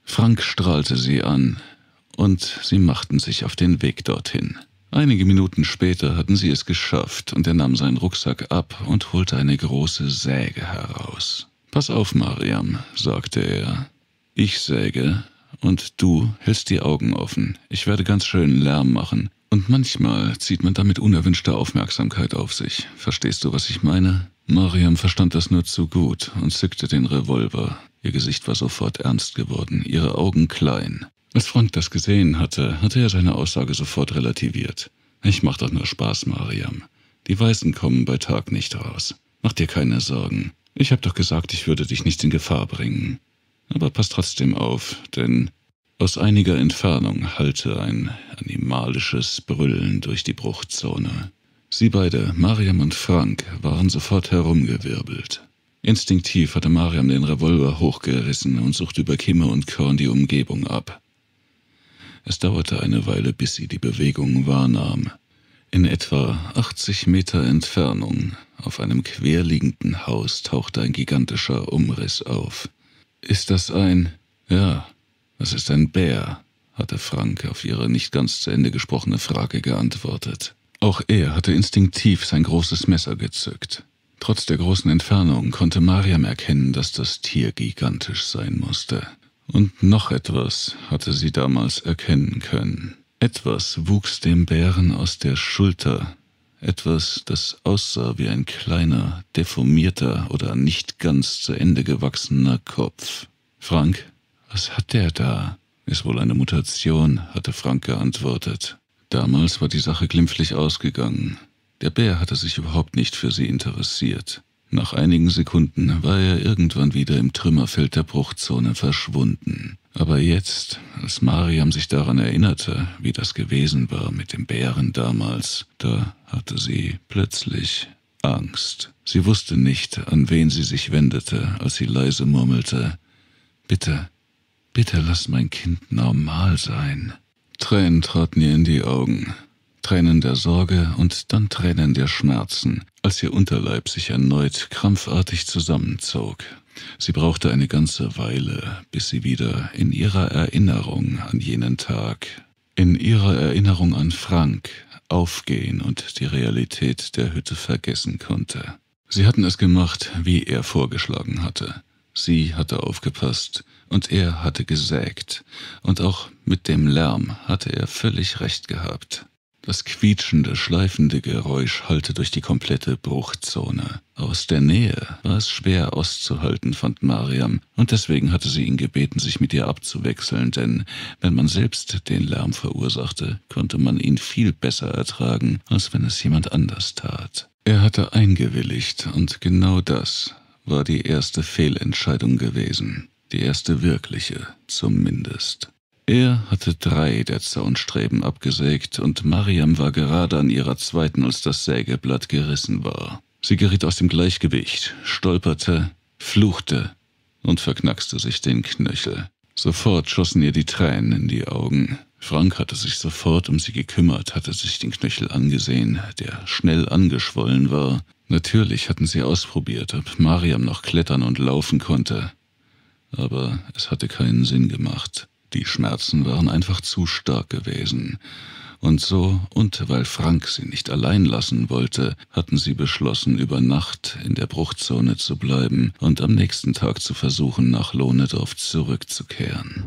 S1: Frank strahlte sie an, und sie machten sich auf den Weg dorthin. Einige Minuten später hatten sie es geschafft, und er nahm seinen Rucksack ab und holte eine große Säge heraus. »Pass auf, Mariam«, sagte er. »Ich säge, und du hältst die Augen offen. Ich werde ganz schön Lärm machen. Und manchmal zieht man damit unerwünschte Aufmerksamkeit auf sich. Verstehst du, was ich meine?« Mariam verstand das nur zu gut und zückte den Revolver. Ihr Gesicht war sofort ernst geworden, ihre Augen klein. Als Frank das gesehen hatte, hatte er seine Aussage sofort relativiert. »Ich mach doch nur Spaß, Mariam. Die Weißen kommen bei Tag nicht raus. Mach dir keine Sorgen. Ich hab doch gesagt, ich würde dich nicht in Gefahr bringen. Aber pass trotzdem auf, denn aus einiger Entfernung hallte ein animalisches Brüllen durch die Bruchzone.« Sie beide, Mariam und Frank, waren sofort herumgewirbelt. Instinktiv hatte Mariam den Revolver hochgerissen und suchte über Kimme und Korn die Umgebung ab. Es dauerte eine Weile, bis sie die Bewegung wahrnahm. In etwa achtzig Meter Entfernung, auf einem querliegenden Haus, tauchte ein gigantischer Umriss auf. »Ist das ein...« »Ja, das ist ein Bär«, hatte Frank auf ihre nicht ganz zu Ende gesprochene Frage geantwortet. Auch er hatte instinktiv sein großes Messer gezückt. Trotz der großen Entfernung konnte Mariam erkennen, dass das Tier gigantisch sein musste. Und noch etwas hatte sie damals erkennen können. Etwas wuchs dem Bären aus der Schulter. Etwas, das aussah wie ein kleiner, deformierter oder nicht ganz zu Ende gewachsener Kopf. »Frank, was hat der da?« »Ist wohl eine Mutation«, hatte Frank geantwortet. Damals war die Sache glimpflich ausgegangen. Der Bär hatte sich überhaupt nicht für sie interessiert. Nach einigen Sekunden war er irgendwann wieder im Trümmerfeld der Bruchzone verschwunden. Aber jetzt, als Mariam sich daran erinnerte, wie das gewesen war mit dem Bären damals, da hatte sie plötzlich Angst. Sie wusste nicht, an wen sie sich wendete, als sie leise murmelte: »Bitte, bitte lass mein Kind normal sein.« Tränen traten ihr in die Augen. Tränen der Sorge und dann Tränen der Schmerzen, als ihr Unterleib sich erneut krampfartig zusammenzog. Sie brauchte eine ganze Weile, bis sie wieder in ihrer Erinnerung an jenen Tag, in ihrer Erinnerung an Frank, aufgehen und die Realität der Hütte vergessen konnte. Sie hatten es gemacht, wie er vorgeschlagen hatte. Sie hatte aufgepasst und er hatte gesägt, und auch mit dem Lärm hatte er völlig recht gehabt. Das quietschende, schleifende Geräusch hallte durch die komplette Bruchzone. Aus der Nähe war es schwer auszuhalten, fand Mariam, und deswegen hatte sie ihn gebeten, sich mit ihr abzuwechseln, denn wenn man selbst den Lärm verursachte, konnte man ihn viel besser ertragen, als wenn es jemand anders tat. Er hatte eingewilligt, und genau das war die erste Fehlentscheidung gewesen, die erste wirkliche zumindest. Er hatte drei der Zaunstreben abgesägt, und Mariam war gerade an ihrer zweiten, als das Sägeblatt gerissen war. Sie geriet aus dem Gleichgewicht, stolperte, fluchte und verknackste sich den Knöchel. Sofort schossen ihr die Tränen in die Augen. Frank hatte sich sofort um sie gekümmert, hatte sich den Knöchel angesehen, der schnell angeschwollen war. Natürlich hatten sie ausprobiert, ob Mariam noch klettern und laufen konnte. Aber es hatte keinen Sinn gemacht. Die Schmerzen waren einfach zu stark gewesen. Und so, und weil Frank sie nicht allein lassen wollte, hatten sie beschlossen, über Nacht in der Bruchzone zu bleiben und am nächsten Tag zu versuchen, nach Lohnedorf zurückzukehren.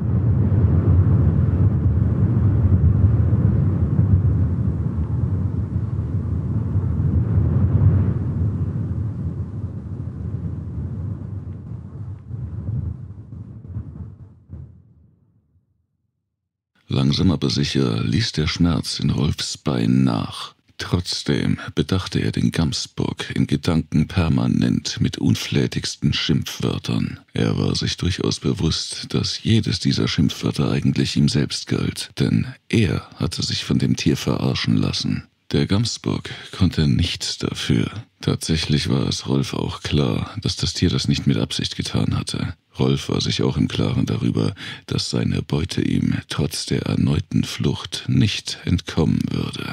S1: Langsam aber sicher ließ der Schmerz in Rolfs Bein nach. Trotzdem bedachte er den Gamsburg in Gedanken permanent mit unflätigsten Schimpfwörtern. Er war sich durchaus bewusst, dass jedes dieser Schimpfwörter eigentlich ihm selbst galt, denn er hatte sich von dem Tier verarschen lassen. Der Gamsburg konnte nichts dafür. Tatsächlich war es Rolf auch klar, dass das Tier das nicht mit Absicht getan hatte. Rolf war sich auch im Klaren darüber, dass seine Beute ihm trotz der erneuten Flucht nicht entkommen würde.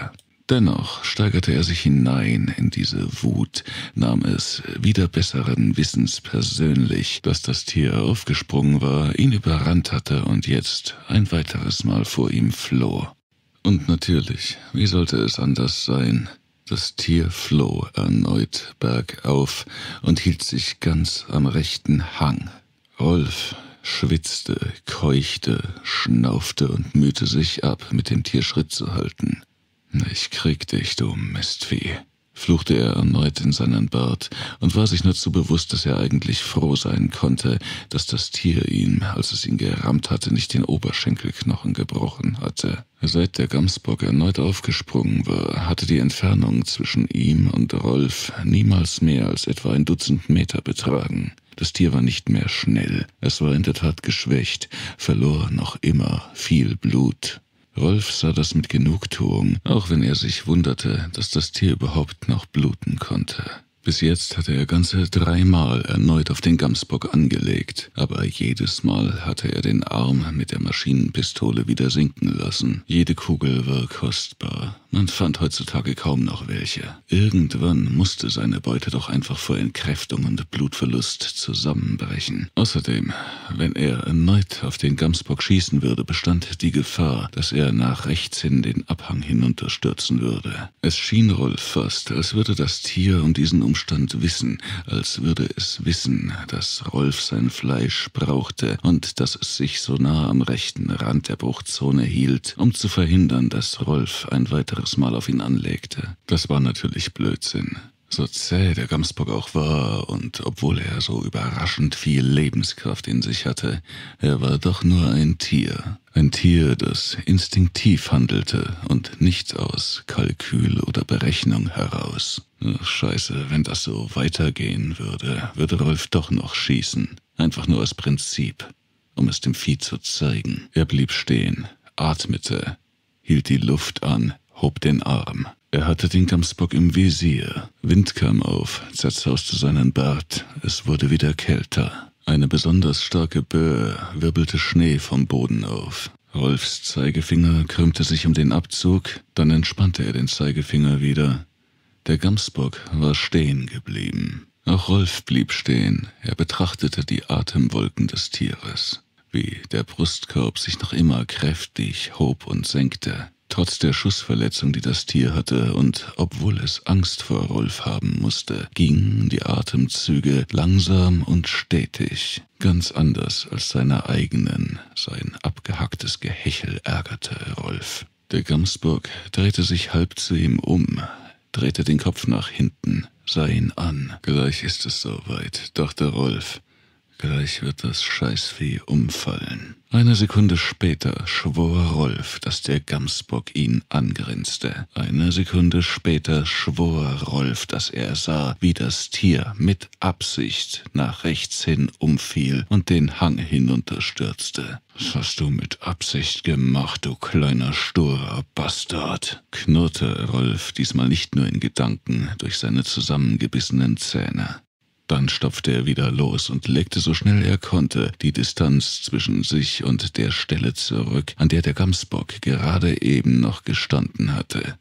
S1: Dennoch steigerte er sich hinein in diese Wut, nahm es wieder besseren Wissens persönlich, dass das Tier aufgesprungen war, ihn überrannt hatte und jetzt ein weiteres Mal vor ihm floh. Und natürlich, wie sollte es anders sein? Das Tier floh erneut bergauf und hielt sich ganz am rechten Hang. Rolf schwitzte, keuchte, schnaufte und mühte sich ab, mit dem Tier Schritt zu halten. »Ich krieg dich, du Mistvieh«, fluchte er erneut in seinen Bart und war sich nur zu bewusst, dass er eigentlich froh sein konnte, dass das Tier ihm, als es ihn gerammt hatte, nicht den Oberschenkelknochen gebrochen hatte. Seit der Gamsbock erneut aufgesprungen war, hatte die Entfernung zwischen ihm und Rolf niemals mehr als etwa ein Dutzend Meter betragen. Das Tier war nicht mehr schnell, es war in der Tat geschwächt, verlor noch immer viel Blut. Rolf sah das mit Genugtuung, auch wenn er sich wunderte, dass das Tier überhaupt noch bluten konnte. Bis jetzt hatte er ganze dreimal erneut auf den Gamsbock angelegt, aber jedes Mal hatte er den Arm mit der Maschinenpistole wieder sinken lassen. Jede Kugel war kostbar. Man fand heutzutage kaum noch welche. Irgendwann musste seine Beute doch einfach vor Entkräftung und Blutverlust zusammenbrechen. Außerdem, wenn er erneut auf den Gamsbock schießen würde, bestand die Gefahr, dass er nach rechts hin den Abhang hinunterstürzen würde. Es schien Rolf fast, als würde das Tier um diesen Umstand wissen, als würde es wissen, dass Rolf sein Fleisch brauchte und dass es sich so nah am rechten Rand der Bruchzone hielt, um zu verhindern, dass Rolf ein weiteres Mal auf ihn anlegte. Das war natürlich Blödsinn. So zäh der Gamsbock auch war und obwohl er so überraschend viel Lebenskraft in sich hatte, er war doch nur ein Tier. Ein Tier, das instinktiv handelte und nicht aus Kalkül oder Berechnung heraus. Ach, Scheiße, wenn das so weitergehen würde, würde Rolf doch noch schießen. Einfach nur aus Prinzip, um es dem Vieh zu zeigen. Er blieb stehen, atmete, hielt die Luft an, hob den Arm. Er hatte den Gamsbock im Visier. Wind kam auf, zerzauste seinen Bart. Es wurde wieder kälter. Eine besonders starke Böe wirbelte Schnee vom Boden auf. Rolfs Zeigefinger krümmte sich um den Abzug, dann entspannte er den Zeigefinger wieder. Der Gamsbock war stehen geblieben. Auch Rolf blieb stehen. Er betrachtete die Atemwolken des Tieres, wie der Brustkorb sich noch immer kräftig hob und senkte. Trotz der Schussverletzung, die das Tier hatte, und obwohl es Angst vor Rolf haben musste, gingen die Atemzüge langsam und stetig, ganz anders als seine eigenen. Sein abgehacktes Gehechel ärgerte Rolf. Der Gamsbock drehte sich halb zu ihm um, drehte den Kopf nach hinten, sah ihn an. Gleich ist es soweit, dachte Rolf. Gleich wird das Scheißvieh umfallen. Eine Sekunde später schwor Rolf, dass der Gamsbock ihn angrinste. Eine Sekunde später schwor Rolf, dass er sah, wie das Tier mit Absicht nach rechts hin umfiel und den Hang hinunterstürzte. »Was hast du mit Absicht gemacht, du kleiner, sturer Bastard?« knurrte Rolf, diesmal nicht nur in Gedanken, durch seine zusammengebissenen Zähne. Dann stopfte er wieder los und legte so schnell er konnte die Distanz zwischen sich und der Stelle zurück, an der der Gamsbock gerade eben noch gestanden hatte.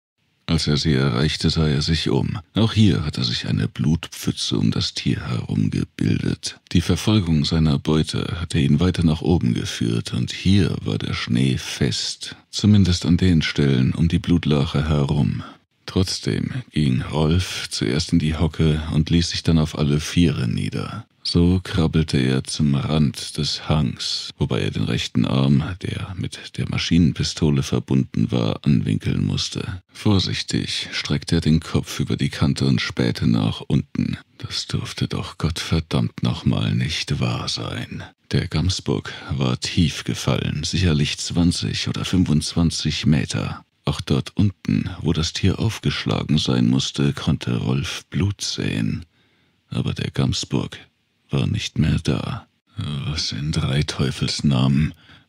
S1: Als er sie erreichte, sah er sich um. Auch hier hatte sich eine Blutpfütze um das Tier herum gebildet. Die Verfolgung seiner Beute hatte ihn weiter nach oben geführt, und hier war der Schnee fest, zumindest an den Stellen um die Blutlache herum. Trotzdem ging Rolf zuerst in die Hocke und ließ sich dann auf alle Viere nieder. So krabbelte er zum Rand des Hangs, wobei er den rechten Arm, der mit der Maschinenpistole verbunden war, anwinkeln musste. Vorsichtig streckte er den Kopf über die Kante und spähte nach unten. Das durfte doch Gottverdammt nochmal nicht wahr sein. Der Gamsbock war tief gefallen, sicherlich zwanzig oder fünfundzwanzig Meter. Auch dort unten, wo das Tier aufgeschlagen sein musste, konnte Rolf Blut sehen. Aber der Gamsbock war nicht mehr da. Was in drei Teufelsnamen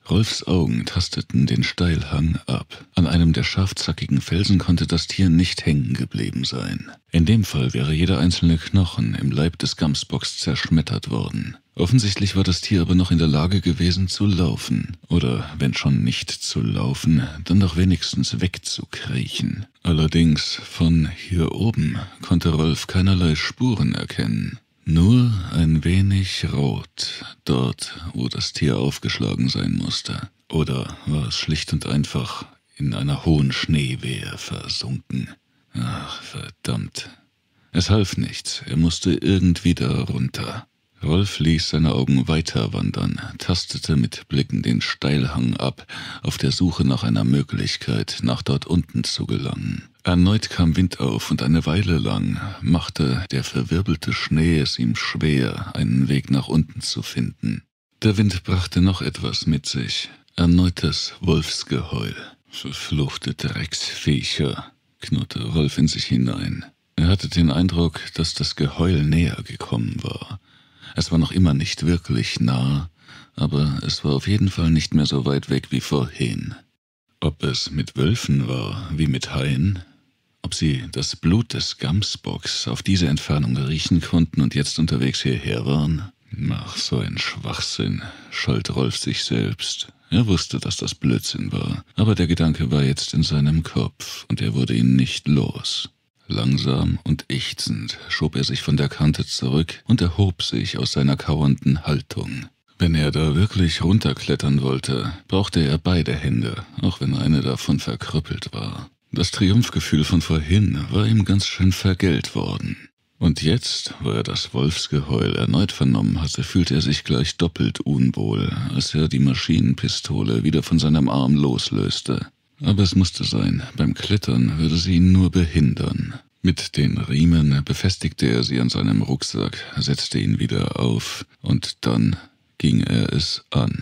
S1: Rolfs Augen tasteten den Steilhang ab. An einem der scharfzackigen Felsen konnte das Tier nicht hängen geblieben sein. In dem Fall wäre jeder einzelne Knochen im Leib des Gamsbocks zerschmettert worden. Offensichtlich war das Tier aber noch in der Lage gewesen zu laufen. Oder, wenn schon nicht zu laufen, dann doch wenigstens wegzukriechen. Allerdings von hier oben konnte Rolf keinerlei Spuren erkennen. Nur ein wenig rot, dort, wo das Tier aufgeschlagen sein musste. Oder war es schlicht und einfach in einer hohen Schneewehe versunken? Ach, verdammt. Es half nichts, er musste irgendwie da runter. Rolf ließ seine Augen weiter wandern, tastete mit Blicken den Steilhang ab, auf der Suche nach einer Möglichkeit, nach dort unten zu gelangen. Erneut kam Wind auf und eine Weile lang machte der verwirbelte Schnee es ihm schwer, einen Weg nach unten zu finden. Der Wind brachte noch etwas mit sich, erneutes Wolfsgeheul. Verfluchte Drecksviecher, knurrte Rolf in sich hinein. Er hatte den Eindruck, dass das Geheul näher gekommen war. Es war noch immer nicht wirklich nah, aber es war auf jeden Fall nicht mehr so weit weg wie vorhin. Ob es mit Wölfen war, wie mit Haien, ob sie das Blut des Gamsbocks auf diese Entfernung riechen konnten und jetzt unterwegs hierher waren? Ach, so ein Schwachsinn, schalt Rolf sich selbst. Er wusste, dass das Blödsinn war, aber der Gedanke war jetzt in seinem Kopf und er wurde ihn nicht los. Langsam und ächzend schob er sich von der Kante zurück und erhob sich aus seiner kauernden Haltung. Wenn er da wirklich runterklettern wollte, brauchte er beide Hände, auch wenn eine davon verkrüppelt war. Das Triumphgefühl von vorhin war ihm ganz schön vergällt worden. Und jetzt, wo er das Wolfsgeheul erneut vernommen hatte, fühlte er sich gleich doppelt unwohl, als er die Maschinenpistole wieder von seinem Arm loslöste. Aber es musste sein, beim Klettern würde sie ihn nur behindern. Mit den Riemen befestigte er sie an seinem Rucksack, setzte ihn wieder auf und dann ging er es an.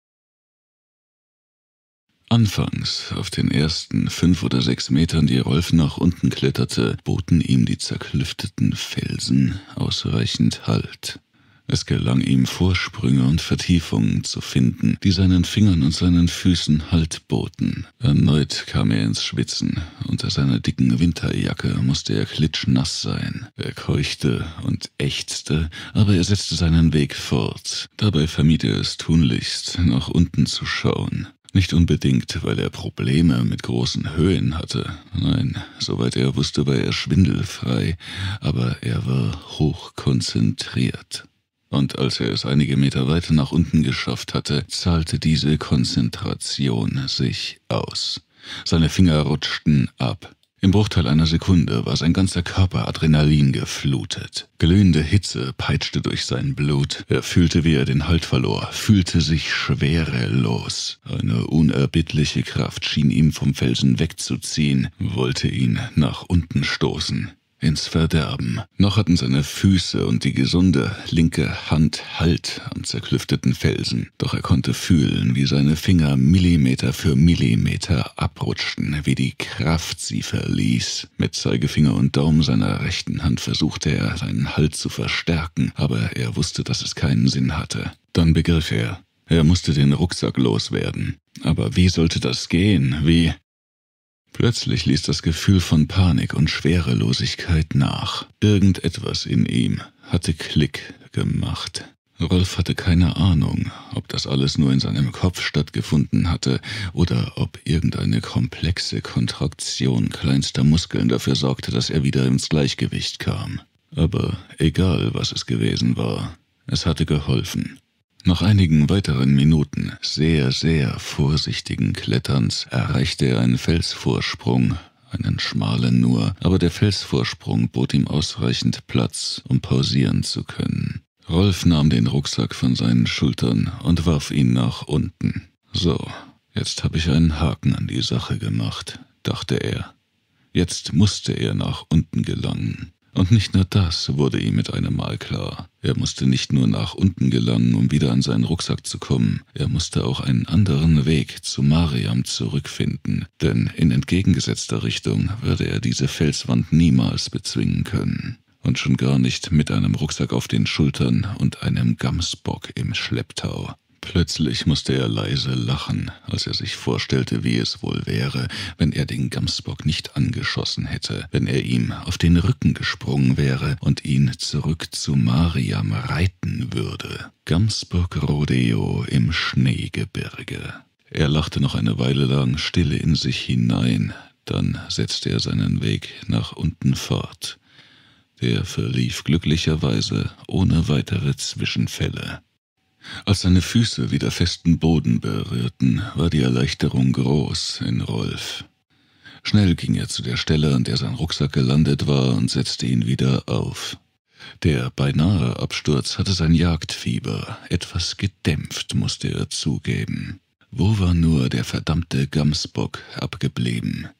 S1: Anfangs, auf den ersten fünf oder sechs Metern, die Rolf nach unten kletterte, boten ihm die zerklüfteten Felsen ausreichend Halt. Es gelang ihm, Vorsprünge und Vertiefungen zu finden, die seinen Fingern und seinen Füßen Halt boten. Erneut kam er ins Schwitzen. Unter seiner dicken Winterjacke musste er klitschnass sein. Er keuchte und ächzte, aber er setzte seinen Weg fort. Dabei vermied er es tunlichst, nach unten zu schauen. Nicht unbedingt, weil er Probleme mit großen Höhen hatte. Nein, soweit er wusste, war er schwindelfrei, aber er war hochkonzentriert. Und als er es einige Meter weiter nach unten geschafft hatte, zahlte diese Konzentration sich aus. Seine Finger rutschten ab. Im Bruchteil einer Sekunde war sein ganzer Körper Adrenalin geflutet. Glühende Hitze peitschte durch sein Blut. Er fühlte, wie er den Halt verlor, fühlte sich schwerelos. Eine unerbittliche Kraft schien ihm vom Felsen wegzuziehen, wollte ihn nach unten stoßen. Ins Verderben. Noch hatten seine Füße und die gesunde linke Hand Halt am zerklüfteten Felsen, doch er konnte fühlen, wie seine Finger Millimeter für Millimeter abrutschten, wie die Kraft sie verließ. Mit Zeigefinger und Daumen seiner rechten Hand versuchte er, seinen Halt zu verstärken, aber er wusste, dass es keinen Sinn hatte. Dann begriff er, er musste den Rucksack loswerden. Aber wie sollte das gehen? Wie... Plötzlich ließ das Gefühl von Panik und Schwerelosigkeit nach. Irgendetwas in ihm hatte Klick gemacht. Rolf hatte keine Ahnung, ob das alles nur in seinem Kopf stattgefunden hatte oder ob irgendeine komplexe Kontraktion kleinster Muskeln dafür sorgte, dass er wieder ins Gleichgewicht kam. Aber egal, was es gewesen war, es hatte geholfen. Nach einigen weiteren Minuten sehr, sehr vorsichtigen Kletterns erreichte er einen Felsvorsprung, einen schmalen nur, aber der Felsvorsprung bot ihm ausreichend Platz, um pausieren zu können. Rolf nahm den Rucksack von seinen Schultern und warf ihn nach unten. So, jetzt habe ich einen Haken an die Sache gemacht, dachte er. Jetzt musste er nach unten gelangen. Und nicht nur das wurde ihm mit einem Mal klar. Er musste nicht nur nach unten gelangen, um wieder an seinen Rucksack zu kommen. Er musste auch einen anderen Weg zu Mariam zurückfinden, denn in entgegengesetzter Richtung würde er diese Felswand niemals bezwingen können. Und schon gar nicht mit einem Rucksack auf den Schultern und einem Gamsbock im Schlepptau. Plötzlich musste er leise lachen, als er sich vorstellte, wie es wohl wäre, wenn er den Gamsbock nicht angeschossen hätte, wenn er ihm auf den Rücken gesprungen wäre und ihn zurück zu Mariam reiten würde. Gamsbock-Rodeo im Schneegebirge. Er lachte noch eine Weile lang stille in sich hinein, dann setzte er seinen Weg nach unten fort. Der verlief glücklicherweise ohne weitere Zwischenfälle. Als seine Füße wieder festen Boden berührten, war die Erleichterung groß in Rolf. Schnell ging er zu der Stelle, an der sein Rucksack gelandet war, und setzte ihn wieder auf. Der beinahe Absturz hatte sein Jagdfieber etwas gedämpft, musste er zugeben. Wo war nur der verdammte Gamsbock abgeblieben?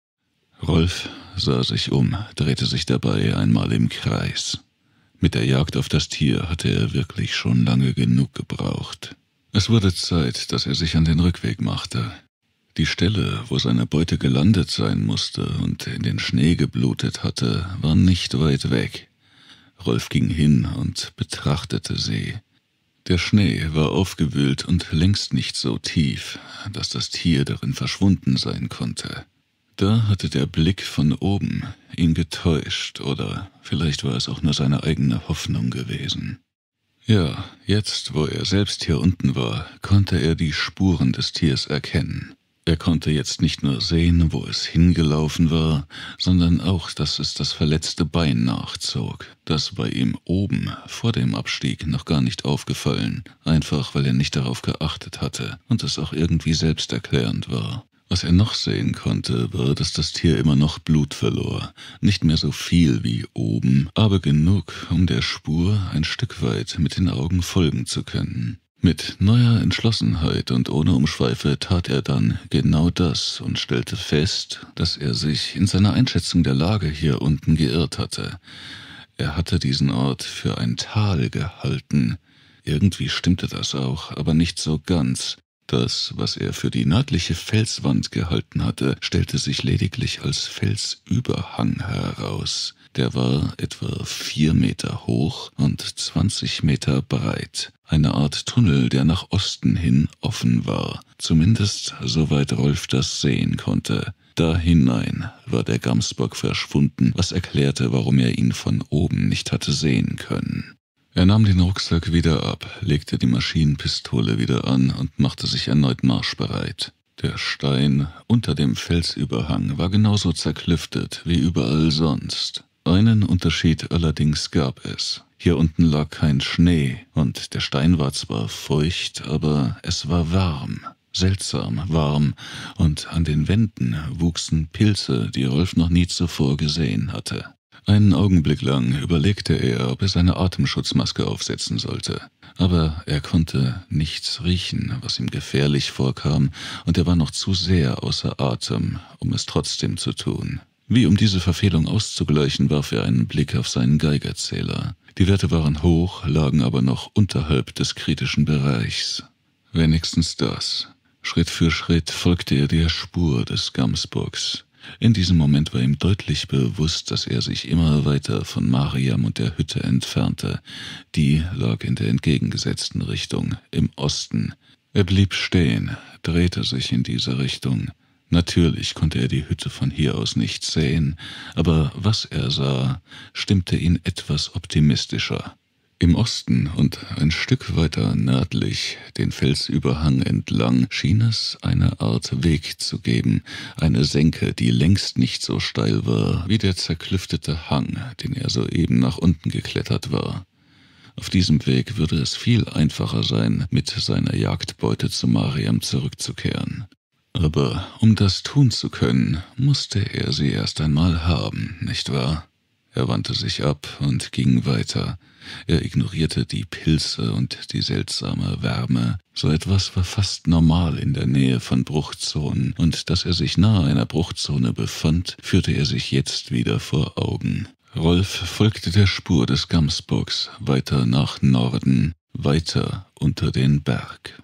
S1: Rolf sah sich um, drehte sich dabei einmal im Kreis. Mit der Jagd auf das Tier hatte er wirklich schon lange genug gebraucht. Es wurde Zeit, dass er sich an den Rückweg machte. Die Stelle, wo seine Beute gelandet sein musste und in den Schnee geblutet hatte, war nicht weit weg. Rolf ging hin und betrachtete sie. Der Schnee war aufgewühlt und längst nicht so tief, dass das Tier darin verschwunden sein konnte. Da hatte der Blick von oben ihn getäuscht, oder vielleicht war es auch nur seine eigene Hoffnung gewesen. Ja, jetzt, wo er selbst hier unten war, konnte er die Spuren des Tiers erkennen. Er konnte jetzt nicht nur sehen, wo es hingelaufen war, sondern auch, dass es das verletzte Bein nachzog. Das war ihm oben, vor dem Abstieg, noch gar nicht aufgefallen, einfach weil er nicht darauf geachtet hatte und es auch irgendwie selbsterklärend war. Was er noch sehen konnte, war, dass das Tier immer noch Blut verlor. Nicht mehr so viel wie oben, aber genug, um der Spur ein Stück weit mit den Augen folgen zu können. Mit neuer Entschlossenheit und ohne Umschweife tat er dann genau das und stellte fest, dass er sich in seiner Einschätzung der Lage hier unten geirrt hatte. Er hatte diesen Ort für ein Tal gehalten. Irgendwie stimmte das auch, aber nicht so ganz. Das, was er für die nördliche Felswand gehalten hatte, stellte sich lediglich als Felsüberhang heraus. Der war etwa vier Meter hoch und zwanzig Meter breit. Eine Art Tunnel, der nach Osten hin offen war. Zumindest soweit Rolf das sehen konnte. Da hinein war der Gamsbock verschwunden, was erklärte, warum er ihn von oben nicht hatte sehen können. Er nahm den Rucksack wieder ab, legte die Maschinenpistole wieder an und machte sich erneut marschbereit. Der Stein unter dem Felsüberhang war genauso zerklüftet wie überall sonst. Einen Unterschied allerdings gab es. Hier unten lag kein Schnee und der Stein war zwar feucht, aber es war warm. Seltsam warm, und an den Wänden wuchsen Pilze, die Rolf noch nie zuvor gesehen hatte. Einen Augenblick lang überlegte er, ob er seine Atemschutzmaske aufsetzen sollte. Aber er konnte nichts riechen, was ihm gefährlich vorkam, und er war noch zu sehr außer Atem, um es trotzdem zu tun. Wie um diese Verfehlung auszugleichen, warf er einen Blick auf seinen Geigerzähler. Die Werte waren hoch, lagen aber noch unterhalb des kritischen Bereichs. Wenigstens das. Schritt für Schritt folgte er der Spur des Gamsbocks. In diesem Moment war ihm deutlich bewusst, dass er sich immer weiter von Mariam und der Hütte entfernte. Die lag in der entgegengesetzten Richtung, im Osten. Er blieb stehen, drehte sich in diese Richtung. Natürlich konnte er die Hütte von hier aus nicht sehen, aber was er sah, stimmte ihn etwas optimistischer. Im Osten und ein Stück weiter nördlich, den Felsüberhang entlang, schien es eine Art Weg zu geben, eine Senke, die längst nicht so steil war wie der zerklüftete Hang, den er soeben nach unten geklettert war. Auf diesem Weg würde es viel einfacher sein, mit seiner Jagdbeute zu Mariam zurückzukehren. Aber um das tun zu können, musste er sie erst einmal haben, nicht wahr? Er wandte sich ab und ging weiter. Er ignorierte die Pilze und die seltsame Wärme. So etwas war fast normal in der Nähe von Bruchzonen, und dass er sich nahe einer Bruchzone befand, führte er sich jetzt wieder vor Augen. Rolf folgte der Spur des Gamsbocks weiter nach Norden, weiter unter den Berg.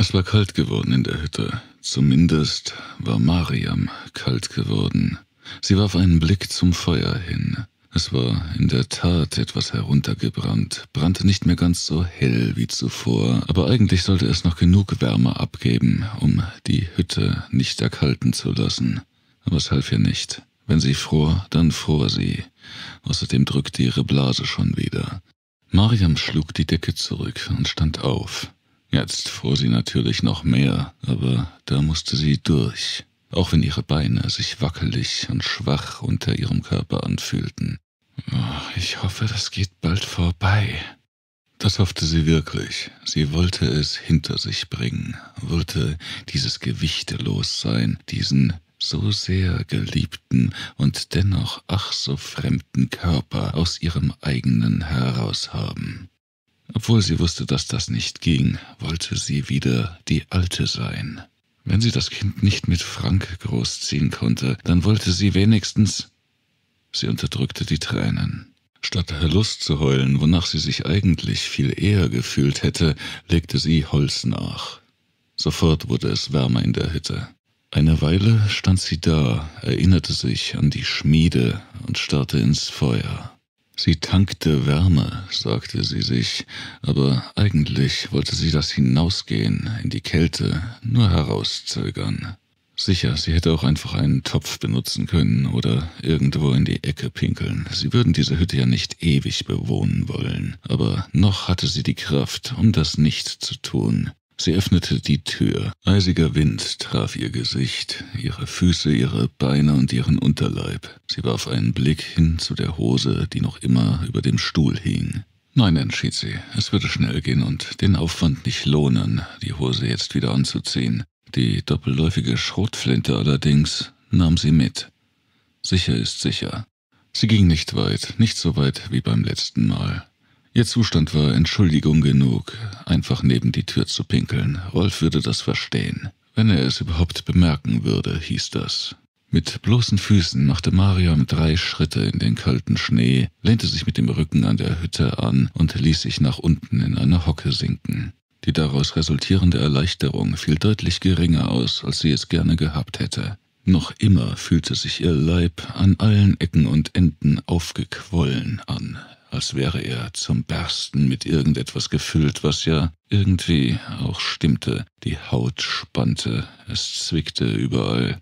S1: Es war kalt geworden in der Hütte. Zumindest war Mariam kalt geworden. Sie warf einen Blick zum Feuer hin. Es war in der Tat etwas heruntergebrannt, brannte nicht mehr ganz so hell wie zuvor, aber eigentlich sollte es noch genug Wärme abgeben, um die Hütte nicht erkalten zu lassen. Aber es half ihr nicht. Wenn sie fror, dann fror sie. Außerdem drückte ihre Blase schon wieder. Mariam schlug die Decke zurück und stand auf. Jetzt fror sie natürlich noch mehr, aber da musste sie durch, auch wenn ihre Beine sich wackelig und schwach unter ihrem Körper anfühlten. Oh, ich hoffe, das geht bald vorbei. Das hoffte sie wirklich. Sie wollte es hinter sich bringen, wollte dieses Gewicht los sein, diesen so sehr geliebten und dennoch ach so fremden Körper aus ihrem eigenen heraushaben. Obwohl sie wusste, dass das nicht ging, wollte sie wieder die Alte sein. Wenn sie das Kind nicht mit Frank großziehen konnte, dann wollte sie wenigstens... Sie unterdrückte die Tränen. Statt Lust zu heulen, wonach sie sich eigentlich viel eher gefühlt hätte, legte sie Holz nach. Sofort wurde es wärmer in der Hütte. Eine Weile stand sie da, erinnerte sich an die Schmiede und starrte ins Feuer. Sie tankte Wärme, sagte sie sich, aber eigentlich wollte sie das Hinausgehen in die Kälte nur herauszögern. Sicher, sie hätte auch einfach einen Topf benutzen können oder irgendwo in die Ecke pinkeln. Sie würden diese Hütte ja nicht ewig bewohnen wollen, aber noch hatte sie die Kraft, um das nicht zu tun. Sie öffnete die Tür. Eisiger Wind traf ihr Gesicht, ihre Füße, ihre Beine und ihren Unterleib. Sie warf einen Blick hin zu der Hose, die noch immer über dem Stuhl hing. Nein, entschied sie, es würde schnell gehen und den Aufwand nicht lohnen, die Hose jetzt wieder anzuziehen. Die doppelläufige Schrotflinte allerdings nahm sie mit. Sicher ist sicher. Sie ging nicht weit, nicht so weit wie beim letzten Mal. Ihr Zustand war Entschuldigung genug, einfach neben die Tür zu pinkeln. Rolf würde das verstehen. Wenn er es überhaupt bemerken würde, hieß das. Mit bloßen Füßen machte Mariam drei Schritte in den kalten Schnee, lehnte sich mit dem Rücken an der Hütte an und ließ sich nach unten in eine Hocke sinken. Die daraus resultierende Erleichterung fiel deutlich geringer aus, als sie es gerne gehabt hätte. Noch immer fühlte sich ihr Leib an allen Ecken und Enden aufgequollen an, als wäre er zum Bersten mit irgendetwas gefüllt, was ja irgendwie auch stimmte. Die Haut spannte, es zwickte überall.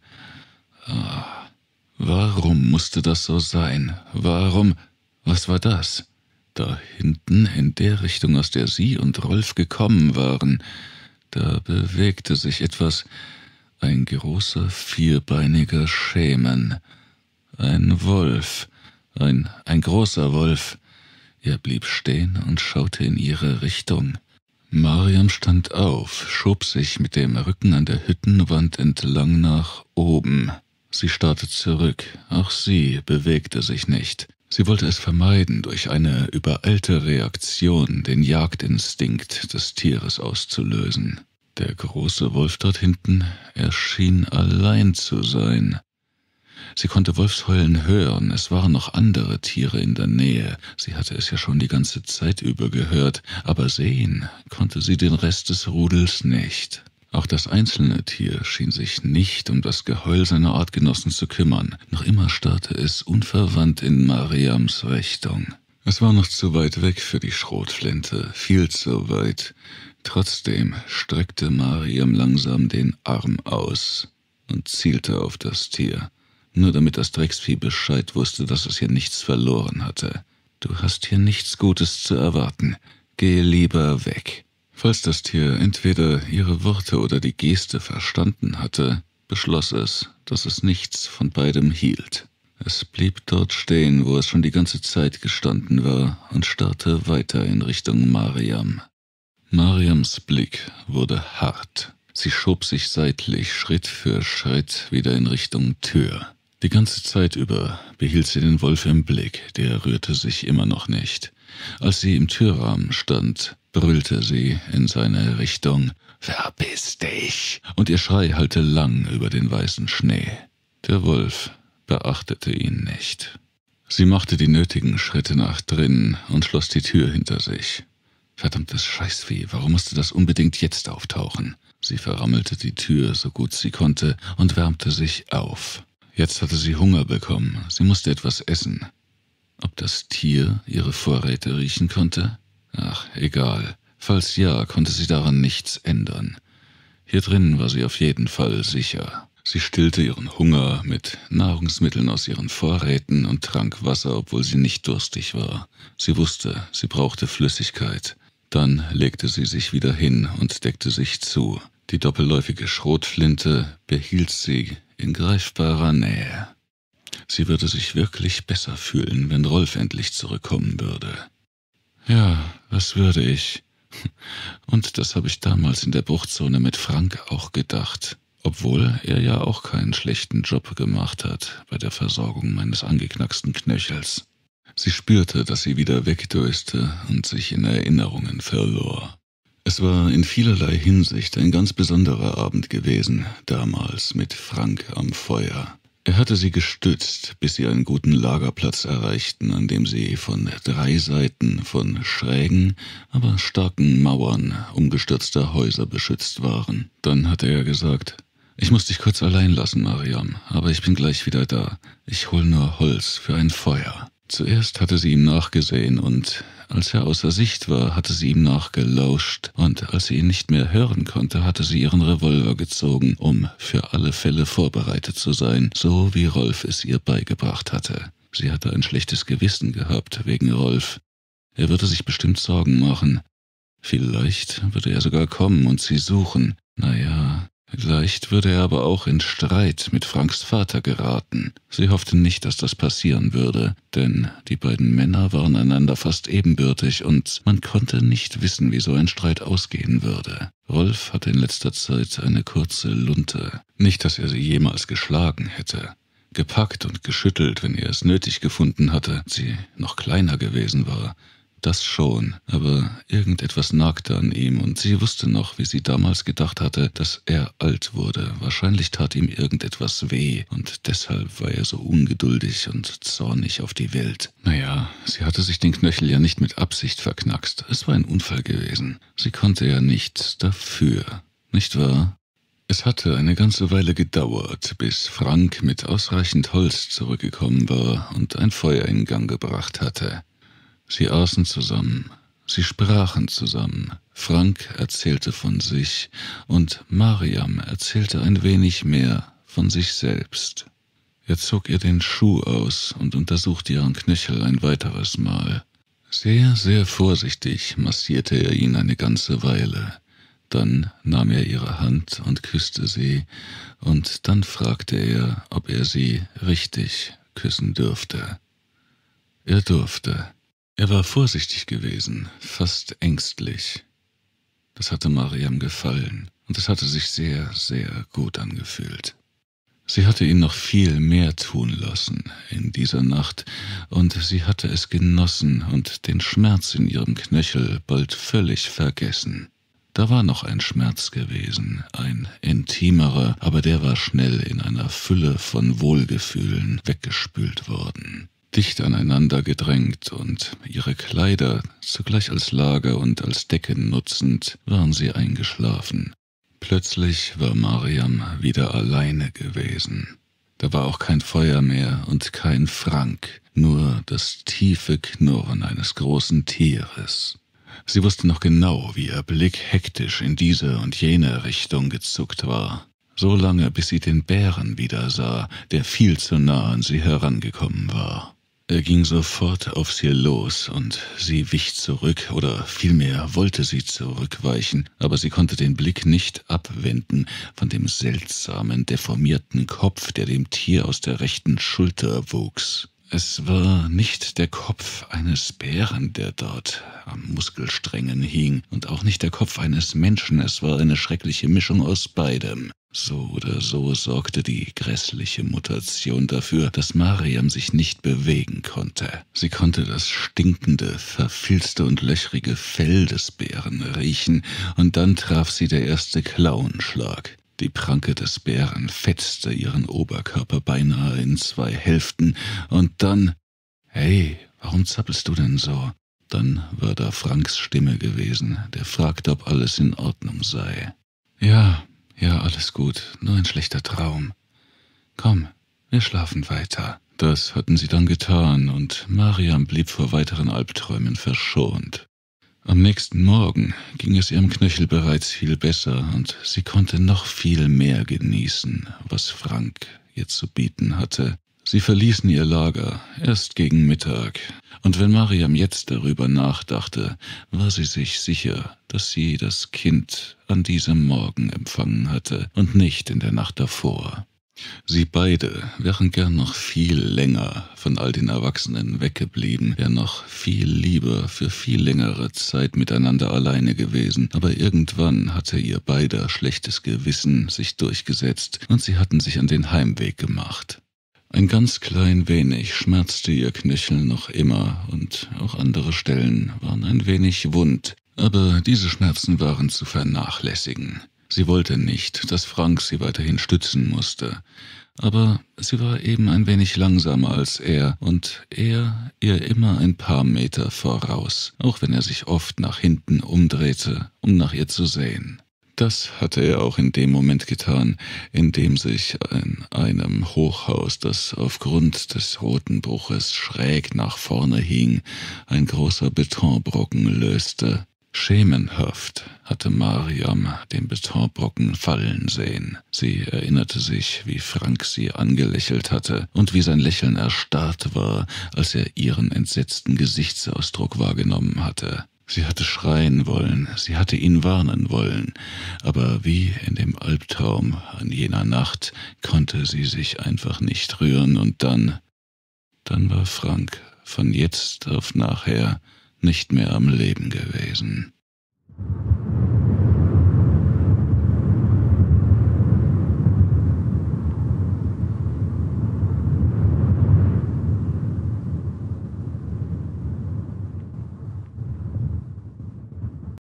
S1: Ah, warum musste das so sein? Warum? Was war das? Da hinten, in der Richtung, aus der sie und Rolf gekommen waren, da bewegte sich etwas, ein großer, vierbeiniger Schemen. Ein Wolf, ein, ein großer Wolf. Er blieb stehen und schaute in ihre Richtung. Mariam stand auf, schob sich mit dem Rücken an der Hüttenwand entlang nach oben. Sie starrte zurück, auch sie bewegte sich nicht. Sie wollte es vermeiden, durch eine übereilte Reaktion den Jagdinstinkt des Tieres auszulösen. Der große Wolf dort hinten, er schien allein zu sein. Sie konnte Wolfsheulen hören, es waren noch andere Tiere in der Nähe. Sie hatte es ja schon die ganze Zeit über gehört, aber sehen konnte sie den Rest des Rudels nicht. Auch das einzelne Tier schien sich nicht um das Geheul seiner Artgenossen zu kümmern. Noch immer starrte es unverwandt in Mariams Richtung. Es war noch zu weit weg für die Schrotflinte, viel zu weit. Trotzdem streckte Mariam langsam den Arm aus und zielte auf das Tier. Nur damit das Drecksvieh Bescheid wusste, dass es hier nichts verloren hatte. Du hast hier nichts Gutes zu erwarten. Geh lieber weg. Falls das Tier entweder ihre Worte oder die Geste verstanden hatte, beschloss es, dass es nichts von beidem hielt. Es blieb dort stehen, wo es schon die ganze Zeit gestanden war, und starrte weiter in Richtung Mariam. Mariams Blick wurde hart. Sie schob sich seitlich Schritt für Schritt wieder in Richtung Tür. Die ganze Zeit über behielt sie den Wolf im Blick, der rührte sich immer noch nicht. Als sie im Türrahmen stand, brüllte sie in seine Richtung, »Verpiss dich!« und ihr Schrei hallte lang über den weißen Schnee. Der Wolf beachtete ihn nicht. Sie machte die nötigen Schritte nach drinnen und schloss die Tür hinter sich. Verdammtes Scheißvieh, warum musste das unbedingt jetzt auftauchen? Sie verrammelte die Tür so gut sie konnte und wärmte sich auf. Jetzt hatte sie Hunger bekommen, sie musste etwas essen. Ob das Tier ihre Vorräte riechen konnte? Ach, egal. Falls ja, konnte sie daran nichts ändern. Hier drinnen war sie auf jeden Fall sicher. Sie stillte ihren Hunger mit Nahrungsmitteln aus ihren Vorräten und trank Wasser, obwohl sie nicht durstig war. Sie wusste, sie brauchte Flüssigkeit. Dann legte sie sich wieder hin und deckte sich zu. Die doppelläufige Schrotflinte behielt sie in greifbarer Nähe. Sie würde sich wirklich besser fühlen, wenn Rolf endlich zurückkommen würde. Ja, was würde ich? Und das habe ich damals in der Bruchzone mit Frank auch gedacht, obwohl er ja auch keinen schlechten Job gemacht hat bei der Versorgung meines angeknacksten Knöchels. Sie spürte, dass sie wieder wegdöste und sich in Erinnerungen verlor. Es war in vielerlei Hinsicht ein ganz besonderer Abend gewesen, damals mit Frank am Feuer. Er hatte sie gestützt, bis sie einen guten Lagerplatz erreichten, an dem sie von drei Seiten von schrägen, aber starken Mauern umgestürzter Häuser beschützt waren. Dann hatte er gesagt: »Ich muss dich kurz allein lassen, Mariam, aber ich bin gleich wieder da. Ich hol nur Holz für ein Feuer.« Zuerst hatte sie ihm nachgesehen und als er außer Sicht war, hatte sie ihm nachgelauscht und als sie ihn nicht mehr hören konnte, hatte sie ihren Revolver gezogen, um für alle Fälle vorbereitet zu sein, so wie Rolf es ihr beigebracht hatte. Sie hatte ein schlechtes Gewissen gehabt wegen Rolf. Er würde sich bestimmt Sorgen machen. Vielleicht würde er sogar kommen und sie suchen. Naja, vielleicht würde er aber auch in Streit mit Franks Vater geraten. Sie hoffte nicht, dass das passieren würde, denn die beiden Männer waren einander fast ebenbürtig und man konnte nicht wissen, wie so ein Streit ausgehen würde. Rolf hatte in letzter Zeit eine kurze Lunte. Nicht, dass er sie jemals geschlagen hätte. Gepackt und geschüttelt, wenn er es nötig gefunden hatte, als sie noch kleiner gewesen war. Das schon, aber irgendetwas nagte an ihm und sie wusste noch, wie sie damals gedacht hatte, dass er alt wurde. Wahrscheinlich tat ihm irgendetwas weh und deshalb war er so ungeduldig und zornig auf die Welt. Naja, sie hatte sich den Knöchel ja nicht mit Absicht verknackst. Es war ein Unfall gewesen. Sie konnte ja nichts dafür, nicht wahr? Es hatte eine ganze Weile gedauert, bis Frank mit ausreichend Holz zurückgekommen war und ein Feuer in Gang gebracht hatte. Sie aßen zusammen, sie sprachen zusammen. Frank erzählte von sich und Mariam erzählte ein wenig mehr von sich selbst. Er zog ihr den Schuh aus und untersuchte ihren Knöchel ein weiteres Mal. Sehr, sehr vorsichtig massierte er ihn eine ganze Weile. Dann nahm er ihre Hand und küsste sie, und dann fragte er, ob er sie richtig küssen dürfte. Er durfte. Er war vorsichtig gewesen, fast ängstlich. Das hatte Mariam gefallen, und es hatte sich sehr, sehr gut angefühlt. Sie hatte ihn noch viel mehr tun lassen in dieser Nacht, und sie hatte es genossen und den Schmerz in ihrem Knöchel bald völlig vergessen. Da war noch ein Schmerz gewesen, ein intimerer, aber der war schnell in einer Fülle von Wohlgefühlen weggespült worden. Dicht aneinander gedrängt und ihre Kleider zugleich als Lager und als Decken nutzend, waren sie eingeschlafen. Plötzlich war Mariam wieder alleine gewesen. Da war auch kein Feuer mehr und kein Frank, nur das tiefe Knurren eines großen Tieres. Sie wusste noch genau, wie ihr Blick hektisch in diese und jene Richtung gezuckt war. So lange, bis sie den Bären wieder sah, der viel zu nah an sie herangekommen war. Er ging sofort auf sie los und sie wich zurück, oder vielmehr wollte sie zurückweichen, aber sie konnte den Blick nicht abwenden von dem seltsamen, deformierten Kopf, der dem Tier aus der rechten Schulter wuchs. Es war nicht der Kopf eines Bären, der dort am Muskelsträngen hing, und auch nicht der Kopf eines Menschen, es war eine schreckliche Mischung aus beidem. So oder so sorgte die grässliche Mutation dafür, dass Mariam sich nicht bewegen konnte. Sie konnte das stinkende, verfilzte und löchrige Fell des Bären riechen, und dann traf sie der erste Klauenschlag. Die Pranke des Bären fetzte ihren Oberkörper beinahe in zwei Hälften, und dann: »Hey, warum zappelst du denn so?« Dann war da Franks Stimme gewesen, der fragte, ob alles in Ordnung sei. Ja, ja, alles gut, nur ein schlechter Traum. Komm, wir schlafen weiter. Das hatten sie dann getan, und Mariam blieb vor weiteren Albträumen verschont. Am nächsten Morgen ging es ihrem Knöchel bereits viel besser, und sie konnte noch viel mehr genießen, was Frank ihr zu bieten hatte. Sie verließen ihr Lager erst gegen Mittag, und wenn Mariam jetzt darüber nachdachte, war sie sich sicher, dass sie das Kind an diesem Morgen empfangen hatte und nicht in der Nacht davor. Sie beide wären gern noch viel länger von all den Erwachsenen weggeblieben, wären noch viel lieber für viel längere Zeit miteinander alleine gewesen, aber irgendwann hatte ihr beider schlechtes Gewissen sich durchgesetzt, und sie hatten sich an den Heimweg gemacht. Ein ganz klein wenig schmerzte ihr Knöchel noch immer, und auch andere Stellen waren ein wenig wund, aber diese Schmerzen waren zu vernachlässigen. Sie wollte nicht, dass Frank sie weiterhin stützen musste, aber sie war eben ein wenig langsamer als er, und er ihr immer ein paar Meter voraus, auch wenn er sich oft nach hinten umdrehte, um nach ihr zu sehen. Das hatte er auch in dem Moment getan, in dem sich in einem Hochhaus, das aufgrund des roten Bruches schräg nach vorne hing, ein großer Betonbrocken löste. Schemenhaft hatte Mariam den Betonbrocken fallen sehen. Sie erinnerte sich, wie Frank sie angelächelt hatte und wie sein Lächeln erstarrt war, als er ihren entsetzten Gesichtsausdruck wahrgenommen hatte. Sie hatte schreien wollen, sie hatte ihn warnen wollen, aber wie in dem Albtraum an jener Nacht konnte sie sich einfach nicht rühren, und dann, dann war Frank von jetzt auf nachher nicht mehr am Leben gewesen.